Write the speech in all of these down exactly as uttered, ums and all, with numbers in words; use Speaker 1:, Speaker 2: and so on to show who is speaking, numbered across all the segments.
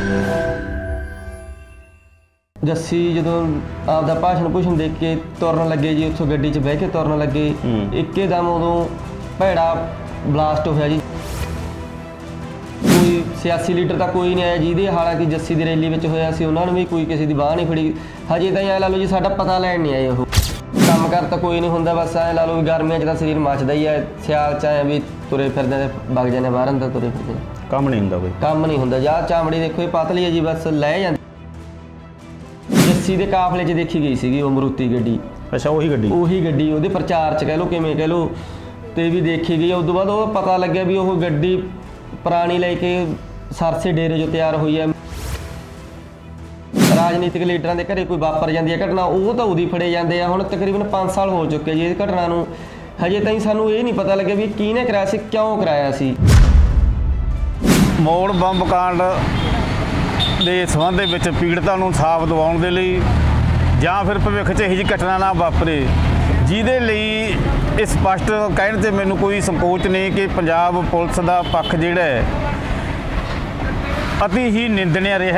Speaker 1: जस्सी जो आपका भाषण भूषण देख के तुरन लगे जी, उत्थों गड्डी च बह के तुरन लगे, एकदम उदों भैड़ा ब्लास्ट होया जी। कोई सियासी लीडर तो कोई नहीं आया जिहदे हालांकि जस्सी की रैली में होया सी, उन्होंने भी कोई किसी की बाह नहीं फड़ी। हजे तो ऐ ला लो जी साडा पता लैन नहीं आए। वो काम कर तो कोई नहीं होंदा, बस ऐ ला लो गर्मियों च शरीर मचदा ही है, सियाल च ऐ भी तुरे फिरदे वग जाने बाहर अंदर तुरे फिरदे, काम नहीं होंदा, कोई काम नहीं होंदा। जा चामड़ी देखो पतली है जी, बस लै जांदी। जस्सी के काफले च देखी गई सी वो मरूती गड्डी। अच्छा, उही गड्डी उही गड्डी वो प्रचार च कह लो किवें कह लो तो भी देखी गई। उस तो बाद वो पता लग्या भी वो गड्डी पुरानी लैके सरसे डेरे जो तैयार हुई है। राजनीतिक लीडरां दे घरे कोई वापर जाती है घटना, वो तो उदी फड़े जाते हैं। हुण तकरीबन पाँच साल हो चुके जी इस घटना नूं, हजे ताईं सानूं ये नहीं पता लग्या भी किहने कराया सी, क्यों कराया सी।
Speaker 2: मोड़ बंब कांड ਦੇ ਸੰਬੰਧ ਦੇ ਵਿੱਚ ਪੀੜਤਾਂ ਨੂੰ ਇਨਸਾਫ ਦਿਵਾਉਣ ਦੇ ਲਈ ਜਾਂ ਫਿਰ ਭਵਿੱਖ 'ਚ ਇਹੋ ਜਿਹੀ ਘਟਨਾ ਨਾ ਵਾਪਰੇ, ਜਿਹਦੇ ਲਈ ਇਹ ਸਪਸ਼ਟ ਕਹਿਣ 'ਤੇ ਮੈਨੂੰ ਕੋਈ ਸੰਕੋਚ ਨਹੀਂ ਕਿ ਪੰਜਾਬ ਪੁਲਿਸ ਦਾ ਪੱਖ ਜਿਹੜਾ ਹੈ ਅਤੀ ਹੀ ਨਿੰਦਣੀय ਰਿਹਾ।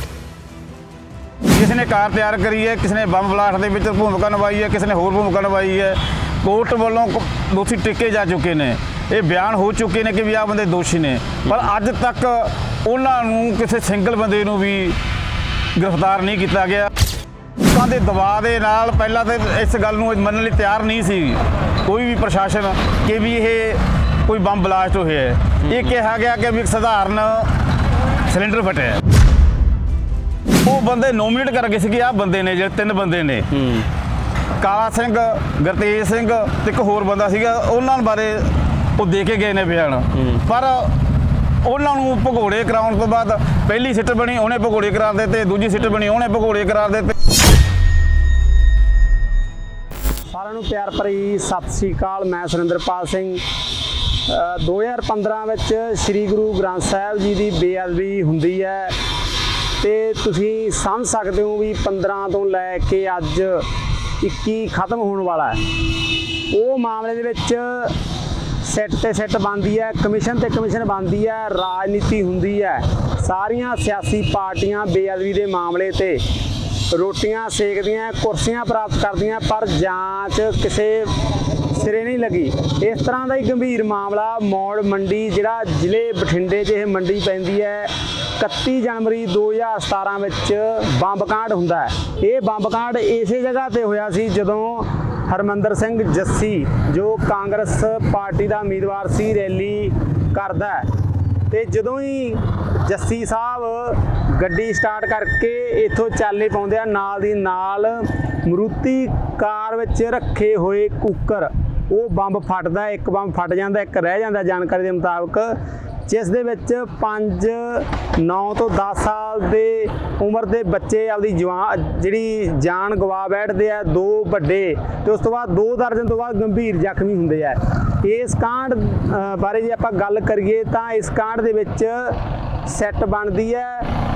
Speaker 2: ਕਿਸੇ ਨੇ ਕਾਰ ਤਿਆਰ ਕਰੀ ਹੈ, ਕਿਸੇ ਨੇ ਬੰਬ ਬਲਾਸਟ ਦੇ ਵਿੱਚ ਭੂਮਿਕਾ ਨਿਭਾਈ ਹੈ, ਕਿਸੇ ਨੇ ਹੋਰ ਭੂਮਿਕਾ ਨਿਭਾਈ ਹੈ। ਕੋਰਟ ਵੱਲੋਂ ਦੋਸ਼ੀ ਟਿੱਕੇ ਜਾ ਚੁੱਕੇ ਨੇ, ਇਹ ਬਿਆਨ ਹੋ ਚੁੱਕੇ ਨੇ ਕਿ ਵੀ ਆਹ ਬੰਦੇ ਦੋਸ਼ੀ ਨੇ, ਪਰ ਅੱਜ ਤੱਕ ਉਹਨਾਂ ਨੂੰ ਕਿਸੇ ਸਿੰਗਲ ਬੰਦੇ ਨੂੰ ਵੀ ਗ੍ਰਿਫਤਾਰ ਨਹੀਂ ਕੀਤਾ ਗਿਆ। ਲੋਕਾਂ ਦੇ ਦਬਾਅ ਦੇ ਨਾਲ ਪਹਿਲਾਂ ਤਾਂ ਇਸ ਗੱਲ ਨੂੰ ਮੰਨਣ ਲਈ ਤਿਆਰ ਨਹੀਂ ਸੀ ਕੋਈ ਵੀ ਪ੍ਰਸ਼ਾਸਨ ਕਿ ਵੀ ਇਹ ਕੋਈ ਬੰਬ ਬਲਾਸਟ ਹੋਇਆ ਹੈ। ਇਹ ਕਿਹਾ ਗਿਆ ਕਿ ਵੀ ਇੱਕ ਸਧਾਰਨ ਸਿਲੰਡਰ ਫਟਿਆ। ਉਹ ਬੰਦੇ ਨੋਮੀਨੇਟ ਕਰ ਗਏ ਸੀ ਕਿ ਆਹ ਬੰਦੇ ਨੇ, ਜਿਹੜੇ ਤਿੰਨ ਬੰਦੇ ਨੇ, ਕਾਲਾ ਸਿੰਘ, ਗੁਰਤੇਜ ਸਿੰਘ ਤੇ ਇੱਕ ਹੋਰ ਬੰਦਾ ਸੀਗਾ, ਉਹਨਾਂ ਬਾਰੇ ਉਹ ਦੇ ਕੇ ਗਏ ਨੇ ਬਿਆਨ। ਪਰ ਉਹਨਾਂ ਨੂੰ ਭਗੌੜੇ ਕਰਾਉਣ ਤੋਂ ਬਾਅਦ ਪਹਿਲੀ ਸਿੱਟ ਬਣੀ ਉਹਨੇ ਭਗੌੜੇ ਕਰਾ ਦਿੱਤੇ, ਦੂਜੀ ਸਿੱਟ ਬਣੀ ਉਹਨੇ ਭਗੌੜੇ ਕਰਾ ਦਿੱਤੇ।
Speaker 3: ਸਾਰਿਆਂ ਨੂੰ ਪਿਆਰ ਭਰੀ ਸਤਿ ਸ੍ਰੀ ਅਕਾਲ। ਮੈਂ ਸੁਰਿੰਦਰਪਾਲ ਸਿੰਘ। ਦੋ ਹਜ਼ਾਰ ਪੰਦਰਾਂ ਵਿੱਚ ਸ੍ਰੀ ਗੁਰੂ ਗ੍ਰੰਥ ਸਾਹਿਬ ਜੀ ਦੀ ਬੇਅਦਬੀ ਹੁੰਦੀ ਹੈ ਤੇ ਤੁਸੀਂ ਸਮਝ ਸਕਦੇ ਹੋ ਵੀ ਪੰਦਰਾਂ ਤੋਂ ਲੈ ਕੇ ਅੱਜ ਇੱਕੀ ਖਤਮ ਹੋਣ ਵਾਲਾ ਹੈ। ਉਹ ਮਾਮਲੇ ਦੇ ਵਿੱਚ ਸਿੱਟ ਤੇ ਸਿੱਟ ਬਣਦੀ ਹੈ, ਕਮਿਸ਼ਨ ਤੇ ਕਮਿਸ਼ਨ ਬਣਦੀ ਹੈ, ਰਾਜਨੀਤੀ ਹੁੰਦੀ ਹੈ। ਸਾਰੀਆਂ ਸਿਆਸੀ ਪਾਰਟੀਆਂ ਬੇਅਦਬੀ ਦੇ ਮਾਮਲੇ ਤੇ ਰੋਟੀਆਂ ਸੇਕਦੀਆਂ, ਕੁਰਸੀਆਂ ਪ੍ਰਾਪਤ ਕਰਦੀਆਂ, ਪਰ ਜਾਂਚ ਕਿਸੇ ਸਿਰੇ ਨਹੀਂ ਲੱਗੀ। ਇਸ ਤਰ੍ਹਾਂ ਦਾ ਹੀ ਗੰਭੀਰ ਮਾਮਲਾ ਮੌੜ ਮੰਡੀ, ਜਿਹੜਾ ਜ਼ਿਲ੍ਹੇ ਬਠਿੰਡੇ 'ਚ ਇਹ ਮੰਡੀ ਪੈਂਦੀ ਹੈ। ਇਕੱਤੀ ਜਨਵਰੀ ਦੋ ਹਜ਼ਾਰ ਸਤਾਰਾਂ ਵਿੱਚ ਬੰਬ ਕਾਂਡ ਹੁੰਦਾ ਹੈ। ਇਹ ਬੰਬ ਕਾਂਡ ਇਸੇ ਜਗ੍ਹਾ 'ਤੇ ਹੋਇਆ ਸੀ ਜਦੋਂ ਹਰਮਿੰਦਰ ਸਿੰਘ ਜੱਸੀ, ਜੋ ਕਾਂਗਰਸ ਪਾਰਟੀ ਦਾ ਉਮੀਦਵਾਰ ਸੀ, ਰੈਲੀ ਕਰਦਾ ਤੇ ਜਦੋਂ ਹੀ ਜੱਸੀ ਸਾਹਿਬ ਗੱਡੀ ਸਟਾਰਟ ਕਰਕੇ ਇੱਥੋਂ ਚਾਲੇ ਪਾਉਂਦੇ ਆ, ਨਾਲ ਦੀ ਨਾਲ ਮਰੂਤੀ ਕਾਰ ਵਿੱਚ ਰੱਖੇ ਹੋਏ ਕੁੱਕਰ, ਉਹ ਬੰਬ ਫਟਦਾ। ਇੱਕ ਬੰਬ ਫਟ ਜਾਂਦਾ, ਇੱਕ ਰਹਿ ਜਾਂਦਾ ਜਾਣਕਾਰੀ ਦੇ ਮੁਤਾਬਕ, ਜਿਸ ਦੇ ਵਿੱਚ ਪੰਜ ਨੌ ਤੋਂ ਦਸ ਸਾਲ ਦੇ ਉਮਰ ਦੇ ਬੱਚੇ ਆਪਦੀ ਜਵਾਨ ਜਿਹੜੀ ਜਾਨ ਗਵਾ ਬੈਠਦੇ ਆ, ਦੋ ਵੱਡੇ ਤੇ ਉਸ ਤੋਂ ਬਾਅਦ ਦੋ ਦਰਜਨ ਤੋਂ ਬਾਅਦ ਗੰਭੀਰ ਜ਼ਖਮੀ ਹੁੰਦੇ ਆ। ਇਸ ਕਾਂਡ ਬਾਰੇ ਜੇ ਆਪਾਂ ਗੱਲ ਕਰੀਏ ਤਾਂ ਇਸ ਕਾਂਡ ਦੇ ਵਿੱਚ ਸੈੱਟ ਬਣਦੀ ਹੈ,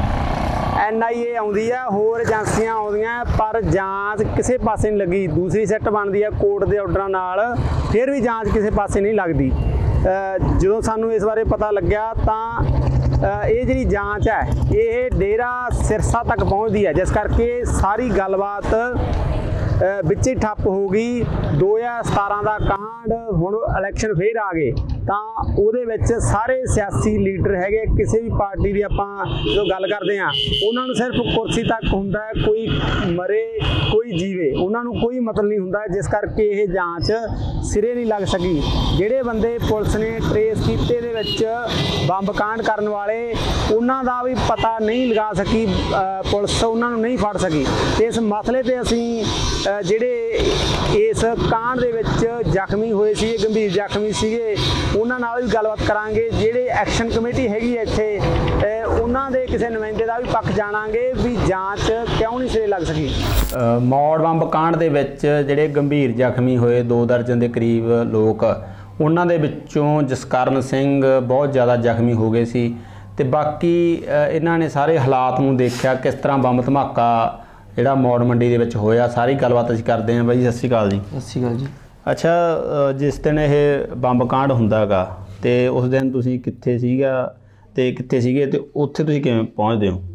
Speaker 3: ਐਨ ਆਈ ਏ ਆਉਂਦੀ ਹੈ, ਹੋਰ ਏਜੰਸੀਆਂ ਆਉਂਦੀਆਂ, ਪਰ ਜਾਂਚ ਕਿਸੇ ਪਾਸੇ ਨਹੀਂ ਲੱਗੀ। ਦੂਸਰੀ ਸੈੱਟ ਬਣਦੀ ਹੈ ਕੋਰਟ ਦੇ ਆਰਡਰਾਂ ਨਾਲ, ਫਿਰ ਵੀ ਜਾਂਚ ਕਿਸੇ ਪਾਸੇ ਨਹੀਂ ਲੱਗਦੀ। ਜਦੋਂ ਸਾਨੂੰ ਇਸ ਬਾਰੇ ਪਤਾ ਲੱਗਿਆ ਤਾਂ ਇਹ ਜਿਹੜੀ ਜਾਂਚ ਹੈ ਇਹ ਡੇਰਾ ਸਿਰਸਾ ਤੱਕ ਪਹੁੰਚਦੀ ਹੈ, ਜਿਸ ਕਰਕੇ ਸਾਰੀ ਗੱਲਬਾਤ ਵਿੱਚ ਹੀ ਠੱਪ ਹੋ ਗਈ। ਦੋ ਹਜ਼ਾਰ ਸਤਾਰਾਂ ਦਾ ਕਾਂਡ, ਹੁਣ ਇਲੈਕਸ਼ਨ ਫੇਰ ਆ ਗਏ ਤਾਂ ਉਹਦੇ ਵਿੱਚ ਸਾਰੇ ਸਿਆਸੀ ਲੀਡਰ ਹੈਗੇ, ਕਿਸੇ ਵੀ ਪਾਰਟੀ ਦੀ ਆਪਾਂ ਜੋ ਗੱਲ ਕਰਦੇ ਹਾਂ, ਉਹਨਾਂ ਨੂੰ ਸਿਰਫ ਕੁਰਸੀ ਤੱਕ ਹੁੰਦਾ ਹੈ, ਕੋਈ ਮਰੇ ਕੋਈ ਜੀਵੇ, ਉਹਨਾਂ ਨੂੰ ਕੋਈ ਮਤਲਬ ਨਹੀਂ ਹੁੰਦਾ, ਜਿਸ ਕਰਕੇ ਇਹ ਜਾਂਚ ਸਿਰੇ ਨਹੀਂ ਲੱਗ ਸਕੀ। ਜਿਹੜੇ ਬੰਦੇ ਪੁਲਿਸ ਨੇ ਟਰੇਸ ਕੀਤੇ ਦੇ ਵਿੱਚ ਬੰਬ ਕਾਂਡ ਕਰਨ ਵਾਲੇ, ਉਹਨਾਂ ਦਾ ਵੀ ਪਤਾ ਨਹੀਂ ਲਗਾ ਸਕੀ ਪੁਲਿਸ, ਉਹਨਾਂ ਨੂੰ ਨਹੀਂ ਫੜ ਸਕੀ। ਤੇ ਇਸ ਮਸਲੇ ਤੇ ਅਸੀਂ ਜਿਹੜੇ ਇਸ ਕਾਂਡ ਦੇ ਵਿੱਚ ਜ਼ਖਮੀ ਹੋਏ ਸੀ, ਗੰਭੀਰ ਜ਼ਖਮੀ ਸੀਗੇ, ਉਹਨਾਂ ਨਾਲ ਵੀ ਗੱਲਬਾਤ ਕਰਾਂਗੇ। ਜਿਹੜੇ ਐਕਸ਼ਨ ਕਮੇਟੀ ਹੈਗੀ ਹੈ ਇੱਥੇ, ਉਹਨਾਂ ਦੇ ਕਿਸੇ ਨੁਮਾਇੰਦੇ ਦਾ ਵੀ ਪੱਖ ਜਾਣਾਂਗੇ ਵੀ ਜਾਂਚ ਕਿਉਂ ਨਹੀਂ ਸਿਰੇ ਲੱਗ ਸਕੀ। ਮੌੜ ਬੰਬ ਕਾਂਡ ਦੇ ਵਿੱਚ ਜਿਹੜੇ ਗੰਭੀਰ ਜ਼ਖਮੀ ਹੋਏ ਦੋ ਦਰਜਨ ਦੇ ਕਰੀਬ ਲੋਕ, ਉਹਨਾਂ ਦੇ ਵਿੱਚੋਂ ਜਸਕਰਨ ਸਿੰਘ ਬਹੁਤ ਜ਼ਿਆਦਾ ਜ਼ਖਮੀ ਹੋ ਗਏ ਸੀ ਤੇ ਬਾਕੀ ਇਹਨਾਂ ਨੇ ਸਾਰੇ ਹਾਲਾਤ ਨੂੰ ਦੇਖਿਆ, ਕਿਸ ਤਰ੍ਹਾਂ ਬੰਬ ਧਮਾਕਾ ਜਿਹੜਾ ਮੌੜ ਮੰਡੀ ਦੇ ਵਿੱਚ ਹੋਇਆ। ਸਾਰੀ ਗੱਲਬਾਤ ਅਸੀਂ ਕਰਦੇ ਹਾਂ। ਬਾਈ ਸਤਿ ਸ਼੍ਰੀ ਅਕਾਲ ਜੀ।
Speaker 1: ਸਤਿ ਸ਼੍ਰੀ ਅਕਾਲ ਜੀ।
Speaker 3: ਅੱਛਾ, ਜਿਸ ਦਿਨ ਇਹ ਬੰਬ ਕਾਂਡ ਹੁੰਦਾ ਹੈਗਾ ਤੇ ਉਸ ਦਿਨ ਤੁਸੀਂ ਕਿੱਥੇ ਸੀਗਾ
Speaker 4: ਤੇ ਕਿੱਥੇ ਸੀਗੇ ਤੇ ਉੱਥੇ ਤੁਸੀਂ ਕਿਵੇਂ ਪਹੁੰਚਦੇ ਹੋ?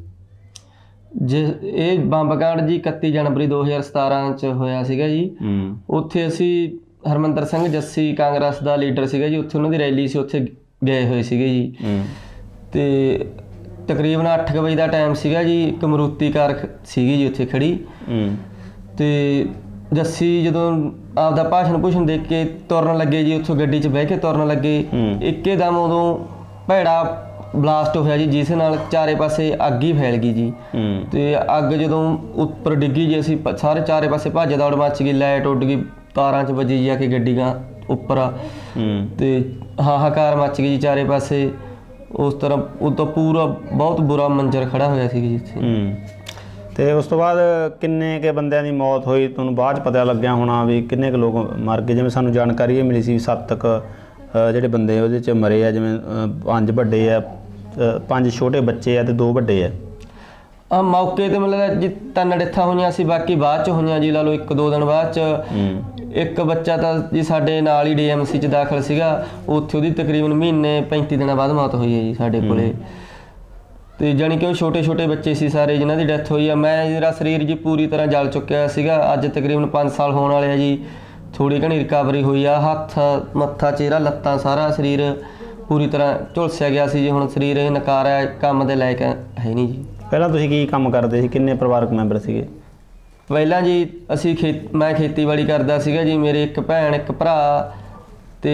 Speaker 1: ਜੇ ਇਹ ਬੰਬ ਕਾਂਡ ਜੀ ਇਕੱਤੀ ਜਨਵਰੀ ਦੋ ਹਜ਼ਾਰ ਸਤਾਰਾਂ ਚ ਹੋਇਆ ਸੀਗਾ ਜੀ।
Speaker 4: ਹੂੰ
Speaker 1: ਉੱਥੇ ਅਸੀਂ ਹਰਮਿੰਦਰ ਸਿੰਘ ਜੱਸੀ ਕਾਂਗਰਸ ਦਾ ਲੀਡਰ ਸੀਗਾ ਜੀ, ਉੱਥੇ ਉਹਨਾਂ ਦੀ ਰੈਲੀ ਸੀ, ਉੱਥੇ ਗਏ ਹੋਏ ਸੀਗੇ ਜੀ।
Speaker 4: ਹੂੰ
Speaker 1: ਤੇ ਤਕਰੀਬਨ ਅੱਠ ਕੁ ਵਜੇ ਦਾ ਟਾਈਮ ਸੀਗਾ ਜੀ। ਇੱਕ ਮਰੂਤੀ ਕਾਰ ਖ- ਸੀਗੀ ਜੀ ਉੱਥੇ ਖੜੀ।
Speaker 4: ਹੂੰ
Speaker 1: ਤੇ ਜੱਸੀ ਜਦੋਂ ਆਪਦਾ ਭਾਸ਼ਣ ਭੂਸ਼ਣ ਦੇ ਕੇ ਤੁਰਨ ਲੱਗੇ ਜੀ, ਉੱਥੋਂ ਗੱਡੀ 'ਚ ਬਹਿ ਕੇ ਤੁਰਨ ਲੱਗੇ,
Speaker 4: ਹੂੰ।
Speaker 1: ਇੱਕੇ ਦਮ ਉਦੋਂ ਭੈੜਾ ਬਲਾਸਟ ਹੋਇਆ ਜੀ, ਜਿਸ ਨਾਲ ਚਾਰੇ ਪਾਸੇ ਅੱਗ ਹੀ ਫੈਲ ਗਈ ਜੀ।
Speaker 4: ਹੂੰ
Speaker 1: ਤੇ ਅੱਗ ਜਦੋਂ ਉੱਪਰ ਡਿੱਗੀ ਜੀ, ਅਸੀਂ ਪ- ਸਾਰੇ ਚਾਰੇ ਪਾਸੇ ਭੱਜ ਦੌੜ ਮੱਚ ਗਈ, ਲਾਈਟ ਉੱਡ ਗਈ, ਤਾਰਾਂ 'ਚ ਵੱਜੀ ਜਾ ਕੇ ਗੱਡੀ ਗਾਂ ਉੱਪਰ।
Speaker 4: ਹੂੰ
Speaker 1: ਤੇ ਹਾਹਾਕਾਰ ਮੱਚ ਗਈ ਜੀ ਚਾਰੇ ਪਾਸੇ। ਉਸ ਤਰ੍ਹਾਂ ਉਦੋਂ ਪੂਰਾ ਬਹੁਤ ਬੁਰਾ ਮੰਜ਼ਰ ਖੜਾ ਹੋਇਆ ਸੀ ਜੀ ਇੱਥੇ।
Speaker 4: ਹੂੰ ਤੇ ਉਸ ਤੋਂ ਬਾਅਦ ਕਿੰਨੇ ਕੇ ਬੰਦਿਆਂ ਦੀ ਮੌਤ ਹੋਈ ਤੁਹਾਨੂੰ ਬਾਅਦ 'ਚ ਪਤਾ ਲੱਗਿਆ ਹੋਣਾ ਵੀ ਕਿੰਨੇ ਕੁ ਲੋਕ ਮਰ ਗਏ? ਜਿਵੇਂ ਸਾਨੂੰ ਜਾਣਕਾਰੀ ਇਹ ਮਿਲੀ ਸੀ ਸੱਤ ਕੁ ਅ, ਜਿਹੜੇ ਬੰਦੇ ਉਹਦੇ 'ਚ ਮਰੇ ਆ, ਜਿਵੇਂ ਅ, ਪੰਜ ਵੱਡੇ ਆ, ਅ, ਪੰਜ ਛੋਟੇ ਬੱਚੇ ਆ ਤੇ ਦੋ ਵੱਡੇ ਆ।
Speaker 1: ਆ ਮੌਕੇ ਤੇ ਮਤਲਬ ਜੀ ਤਿੰਨ ਡੈਥਾਂ ਹੋਈਆਂ ਸੀ, ਬਾਕੀ ਬਾਅਦ ਚ ਹੋਈਆਂ ਜੀ, ਲਾ ਲਓ ਇੱਕ ਦੋ ਦਿਨ ਬਾਅਦ ਚ।
Speaker 4: ਹੂੰ
Speaker 1: ਇੱਕ ਬੱਚਾ ਤਾਂ ਜੀ ਸਾਡੇ ਨਾਲ ਹੀ ਡੀ ਐਮ ਸੀ ਚ ਦਾਖਲ ਸੀਗਾ, ਉੱਥੇ ਉਹਦੀ ਤਕਰੀਬਨ ਮਹੀਨੇ ਪੈਂਤੀ ਦਿਨਾਂ ਬਾਅਦ ਮੌਤ ਹੋਈ ਹੈ ਜੀ ਸਾਡੇ ਕੋਲੇ। ਤੇ ਜਾਣੀ ਕਿ ਉਹ ਛੋਟੇ ਛੋਟੇ ਬੱਚੇ ਸੀ ਸਾਰੇ ਜਿਨ੍ਹਾਂ ਦੀ ਡੈਥ ਹੋਈ ਆ। ਮੈਂ ਜਿਹੜਾ ਸਰੀਰ ਜੀ ਪੂਰੀ ਤਰ੍ਹਾਂ ਜਲ ਚੁੱਕਿਆ ਸੀਗਾ, ਅੱਜ ਤਕਰੀਬਨ ਪੰਜ ਸਾਲ ਹੋਣ ਵਾਲੇ ਆ ਜੀ। ਥੋੜੀ ਘਣੀ ਰਿਕਵਰੀ ਹੋਈ ਆ, ਹੱਥ ਮੱਥਾ ਚਿਹਰਾ ਲੱਤਾਂ ਸਾਰਾ ਸਰੀਰ ਪੂਰੀ ਤਰ੍ਹਾਂ ਝੁਲਸਿਆ ਗਿਆ ਸੀ ਜੀ। ਹੁਣ ਸਰੀਰ ਇਹ ਨਕਾਰ ਹੈ, ਕੰਮ ਦੇ ਲਾਇਕ ਹੈ ਨਹੀਂ ਜੀ।
Speaker 4: ਪਹਿਲਾਂ ਤੁਸੀਂ ਕੀ ਕੰਮ ਕਰਦੇ ਸੀ? ਕਿੰਨੇ ਪਰਿਵਾਰਕ ਮੈਂਬਰ ਸੀਗੇ?
Speaker 1: ਪਹਿਲਾਂ ਜੀ ਅਸੀਂ ਖੇਤ ਮੈਂ ਖੇਤੀਬਾੜੀ ਕਰਦਾ ਸੀਗਾ ਜੀ। ਮੇਰੇ ਇੱਕ ਭੈਣ ਇੱਕ ਭਰਾ, ਤੇ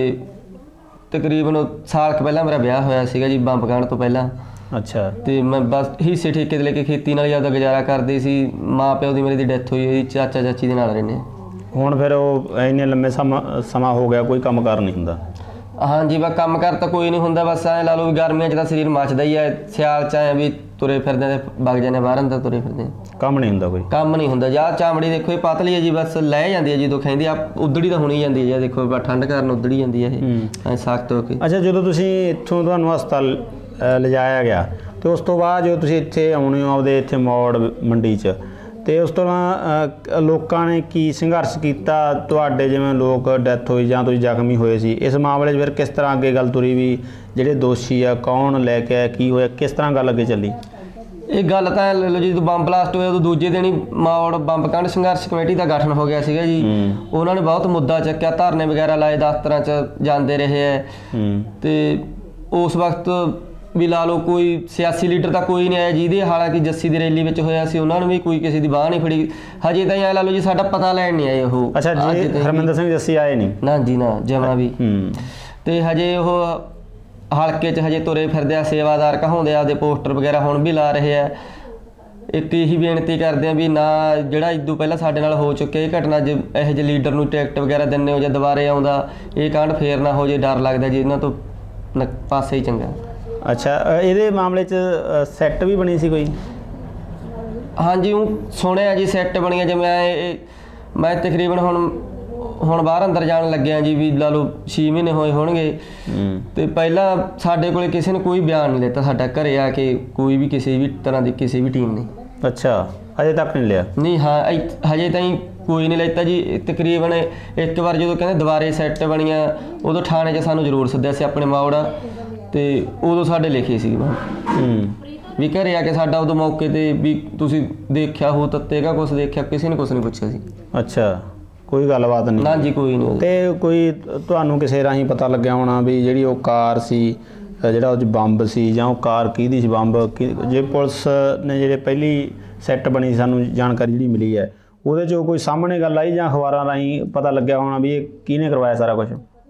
Speaker 1: ਤਕਰੀਬਨ ਸਾਲ ਕੁ ਪਹਿਲਾਂ ਮੇਰਾ ਵਿਆਹ ਹੋਇਆ ਸੀਗਾ ਜੀ ਬੰਬ ਕਾਂਡ ਤੋਂ ਪਹਿਲਾਂ।
Speaker 4: ਅੱਛਾ
Speaker 1: ਤੇ ਮੈਂ ਬਸ ਹਿੱਸੇ ਠੇਕੇ ਤੇ ਲੈ ਕੇ ਖੇਤੀ ਨਾਲ ਹੀ ਆਪਦਾ ਗੁਜ਼ਾਰਾ ਕਰਦੇ ਸੀ। ਮਾਂ ਪਿਓ ਦੀ ਮੇਰੇ ਦੀ ਡੈਥ ਹੋਈ ਹੋਈ, ਚਾਚਾ ਚਾਚੀ ਦੇ ਨਾਲ ਰਹਿੰਦੇ।
Speaker 4: ਹੁਣ ਫਿਰ ਉਹ ਇੰਨੇ ਲੰਮੇ ਸਮਾਂ ਸਮਾਂ ਹੋ ਗਿਆ ਕੋਈ ਕੰਮ ਕਾਰ ਨਹੀਂ ਹੁੰਦਾ?
Speaker 1: ਹਾਂਜੀ ਬਸ ਕੰਮ ਕਰ ਤਾਂ ਕੋਈ ਨਹੀਂ ਹੁੰਦਾ, ਬਸ ਐਂ ਲਾ ਲਓ ਵੀ ਗਰਮੀਆਂ 'ਚ ਤਾਂ ਸਰੀਰ ਮੱਚਦਾ ਹੀ ਹੈ, ਸਿਆਲ 'ਚ ਐਂ ਵੀ ਤੁਰੇ ਫਿਰਦੇ ਤੇ ਵਗ ਜਾਂਦੇ ਬਾਹਰ ਅੰਦਰ ਤੁਰੇ ਫਿਰਦੇ।
Speaker 4: ਕੰਮ ਨਹੀਂ ਹੁੰਦਾ ਕੋਈ?
Speaker 1: ਕੰਮ ਨਹੀਂ ਹੁੰਦਾ ਜਾਂ ਚਾਮੜੀ ਦੇਖੋ ਇਹ ਪਤਲੀ ਹੈ ਜੀ, ਬਸ ਲੈ ਜਾਂਦੀ ਹੈ ਜਦੋਂ ਕਹਿੰਦੀ ਆ ਉਧੜੀ ਤਾਂ ਹੋਣੀ ਜਾਂਦੀ ਹੈ ਜੀ। ਦੇਖੋ ਬਸ ਠੰਡ ਕਾਰਨ ਉਧੜੀ ਜਾਂਦੀ ਹੈ ਇਹ ਐਂ ਸਖਤ ਹੋ ਕੇ।
Speaker 4: ਅੱਛਾ ਜਦੋਂ ਤੁਸੀਂ ਇੱਥੋਂ ਤੁਹਾਨੂੰ ਹਸਪਤਾਲ ਅ, ਲਿਜਾਇਆ ਗਿਆ ਤੇ ਉਸ ਤੋਂ ਬਾਅਦ ਜਦੋਂ ਤੁਸੀਂ ਇੱਥੇ ਆਉਣੇ ਹੋ ਆਪਦੇ ਇੱਥੇ ਮੌੜ ਮੰਡੀ 'ਚ, ਤੇ ਉਸ ਤੋਂ ਬਾਅਦ ਲੋਕਾਂ ਨੇ ਕੀ ਸੰਘਰਸ਼ ਕੀਤਾ ਤੁਹਾਡੇ? ਜਿਵੇਂ ਲੋਕ ਡੈਥ ਹੋਈ ਜਾਂ ਤੁਸੀਂ ਜ਼ਖਮੀ ਹੋਏ ਸੀ, ਇਸ ਮਾਮਲੇ 'ਚ ਫਿਰ ਕਿਸ ਤਰ੍ਹਾਂ ਅੱਗੇ ਗੱਲ ਤੁਰੀ ਵੀ ਜਿਹੜੇ ਦੋਸ਼ੀ ਆ ਕੌਣ ਲੈ ਕੇ ਆਇਆ, ਕੀ ਹੋਇਆ, ਕਿਸ ਤਰ੍ਹਾਂ ਗੱਲ ਅੱਗੇ ਚੱਲੀ?
Speaker 1: ਇਹ ਗੱਲ ਤਾਂ ਲੈ ਲਓ ਜੀ, ਜਦੋਂ ਬੰਬ ਬਲਾਸਟ ਹੋਇਆ ਉਦੋਂ ਦੂਜੇ ਦਿਨ ਹੀ ਮੌੜ ਬੰਬ ਕਾਂਡ ਸੰਘਰਸ਼ ਕਮੇਟੀ ਦਾ ਗਠਨ ਹੋ ਗਿਆ ਸੀਗਾ ਜੀ। ਉਹਨਾਂ ਨੇ ਬਹੁਤ ਮੁੱਦਾ ਚੱਕਿਆ, ਧਰਨੇ ਵਗੈਰਾ ਲਾਏ, ਦਫ਼ਤਰਾਂ 'ਚ ਜਾਂਦੇ ਰਹੇ ਹੈ। ਤੇ ਉਸ ਵਕਤ ਵੀ ਲਾ ਲਓ ਕੋਈ ਸਿਆਸੀ ਲੀਡਰ ਤਾਂ ਕੋਈ ਨਹੀਂ ਆਇਆ ਜਿਹਦੇ, ਹਾਲਾਂਕਿ ਜੱਸੀ ਦੀ ਰੈਲੀ ਵਿੱਚ ਹੋਇਆ ਸੀ, ਉਹਨਾਂ ਨੂੰ ਵੀ ਕੋਈ ਕਿਸੇ ਦੀ ਬਾਂਹ ਨਹੀਂ ਫੜੀ। ਹਜੇ ਤਾਂ ਐਂ ਲਾ ਲਓ ਜੀ ਸਾਡਾ ਪਤਾ ਲੈਣ ਨਹੀਂ ਆਏ ਉਹ।
Speaker 4: ਅੱਛਾ ਜੀ ਹਰਮਿੰਦਰ ਸਿੰਘ ਜੱਸੀ ਆਏ ਨਹੀਂ?
Speaker 1: ਨਾ ਜੀ ਨਾ, ਜਮਾਂ ਵੀ।
Speaker 4: ਹੂੰ
Speaker 1: ਤੇ ਹਜੇ ਉਹ ਹਲਕੇ 'ਚ ਹਜੇ ਤੁਰੇ ਫਿਰਦੇ ਆ, ਸੇਵਾਦਾਰ ਕਹਾਉਂਦੇ ਆ, ਆਪਦੇ ਪੋਸਟਰ ਵਗੈਰਾ ਹੁਣ ਵੀ ਲਾ ਰਹੇ ਆ। ਇੱਕ ਇਹੀ ਬੇਨਤੀ ਕਰਦੇ ਆ ਵੀ ਨਾ ਜਿਹੜਾ ਇਦੋਂ ਪਹਿਲਾਂ ਸਾਡੇ ਨਾਲ ਹੋ ਚੁੱਕਿਆ ਇਹ ਘਟਨਾ, ਜੇ ਇਹੋ ਜਿਹੇ ਲੀਡਰ ਨੂੰ ਟਿਕਟ ਵਗੈਰਾ ਦਿੰਦੇ ਹੋ ਜਾਂ ਦੁਬਾਰੇ ਆਉਂਦਾ ਇਹ ਕਾਂਡ ਫੇਰ ਨਾ ਹੋ ਜੇ, ਡਰ ਲੱਗਦਾ ਜੀ ਇਹਨਾਂ ਤੋਂ ਨ- ਪਾਸੇ ਹੀ ਚੰਗਾ।
Speaker 4: ਅੱਛਾ ਅ, ਇਹਦੇ ਮਾਮਲੇ 'ਚ ਸੈੱਟ ਵੀ ਬਣੀ ਸੀ ਕੋਈ?
Speaker 1: ਹਾਂਜੀ ਉਹ ਸੁਣਿਆ ਜੀ ਸੈੱਟ ਬਣੀਆਂ, ਜਿਵੇਂ ਇਹ ਮੈਂ ਤਕਰੀਬਨ ਹੁਣ ਹੁਣ ਬਾਹਰ ਅੰਦਰ ਜਾਣ ਲੱਗਿਆ ਜੀ, ਵੀ ਲਾ ਲਓ ਛੇ ਮਹੀਨੇ ਹੋਏ ਹੋਣਗੇ। ਤੇ ਪਹਿਲਾਂ ਸਾਡੇ ਕੋਲੇ ਕਿਸੇ ਨੇ ਕੋਈ ਬਿਆਨ ਨਹੀਂ ਲਿੱਤਾ ਸਾਡਾ ਘਰੇ ਆ ਕੇ, ਕੋਈ ਵੀ ਕਿਸੇ ਵੀ ਤਰ੍ਹਾਂ ਦੀ ਕਿਸੇ ਵੀ ਟੀਮ ਨੇ।
Speaker 4: ਅੱਛਾ ਅਜੇ ਤੱਕ ਨਹੀਂ ਲਿਆ? ਨਹੀਂ
Speaker 1: ਹਾਂ ਇ- ਹਜੇ ਤਾਈਂ ਕੋਈ ਨਹੀਂ ਲੈਤਾ ਜੀ। ਤਕਰੀਬਨ ਇੱਕ ਵਾਰ ਜਦੋਂ ਕਹਿੰਦੇ ਦੁਬਾਰੇ ਸੈੱਟ ਬਣੀਆਂ ਉਦੋਂ ਥਾਣੇ 'ਚ ਸਾਨੂੰ ਜ਼ਰੂਰ ਸੱਦਿਆ ਸੀ ਆਪਣੇ ਮਾਵੜਾ, ਤੇ ਉਦੋਂ ਸਾਡੇ ਲਿਖੇ ਸੀ ਵੀ ਘਰੇ ਆ ਕੇ ਸਾਡਾ ਉਦੋਂ ਮੌਕੇ ਤੇ ਵੀ ਤੁਸੀਂ ਦੇਖਿਆ ਹੋ ਤੱਤੇਗਾ ਕੁਛ ਦੇਖਿਆ, ਕਿਸੇ ਨੇ ਕੁਛ ਨਹੀਂ ਪੁੱਛਿਆ ਸੀ।
Speaker 4: ਅੱਛਾ ਕੋਈ ਗੱਲਬਾਤ ਨਹੀਂ?
Speaker 1: ਨਾ ਜੀ ਕੋਈ ਨਹੀਂ।
Speaker 4: ਤੇ ਕੋਈ ਤੁਹਾਨੂੰ ਕਿਸੇ ਰਾਹੀਂ ਪਤਾ ਲੱਗਿਆ ਹੋਣਾ ਵੀ ਜਿਹੜੀ ਉਹ ਕਾਰ ਸੀ, ਜਿਹੜਾ ਉਹ 'ਚ ਬੰਬ ਸੀ, ਜਾਂ ਉਹ ਕਾਰ ਕਿਹਦੀ ਸੀ ਬੰਬ? ਜੇ ਪੁਲਿਸ ਨੇ ਜਿਹੜੇ ਪਹਿਲੀ ਸੈੱਟ ਬਣੀ ਸਾਨੂੰ ਜਾਣਕਾਰੀ ਜਿਹੜੀ ਮਿਲੀ ਹੈ ਉਹਦੇ 'ਚ ਕੋਈ ਸਾਹਮਣੇ ਗੱਲ ਆਈ ਜਾਂ ਅਖਬਾਰਾਂ ਰਾਹੀਂ ਪਤਾ ਲੱਗਿਆ ਹੋਣਾ ਵੀ ਇਹ ਕਿਹਨੇ ਕਰਵਾਇਆ ਸਾਰਾ ਕੁਝ?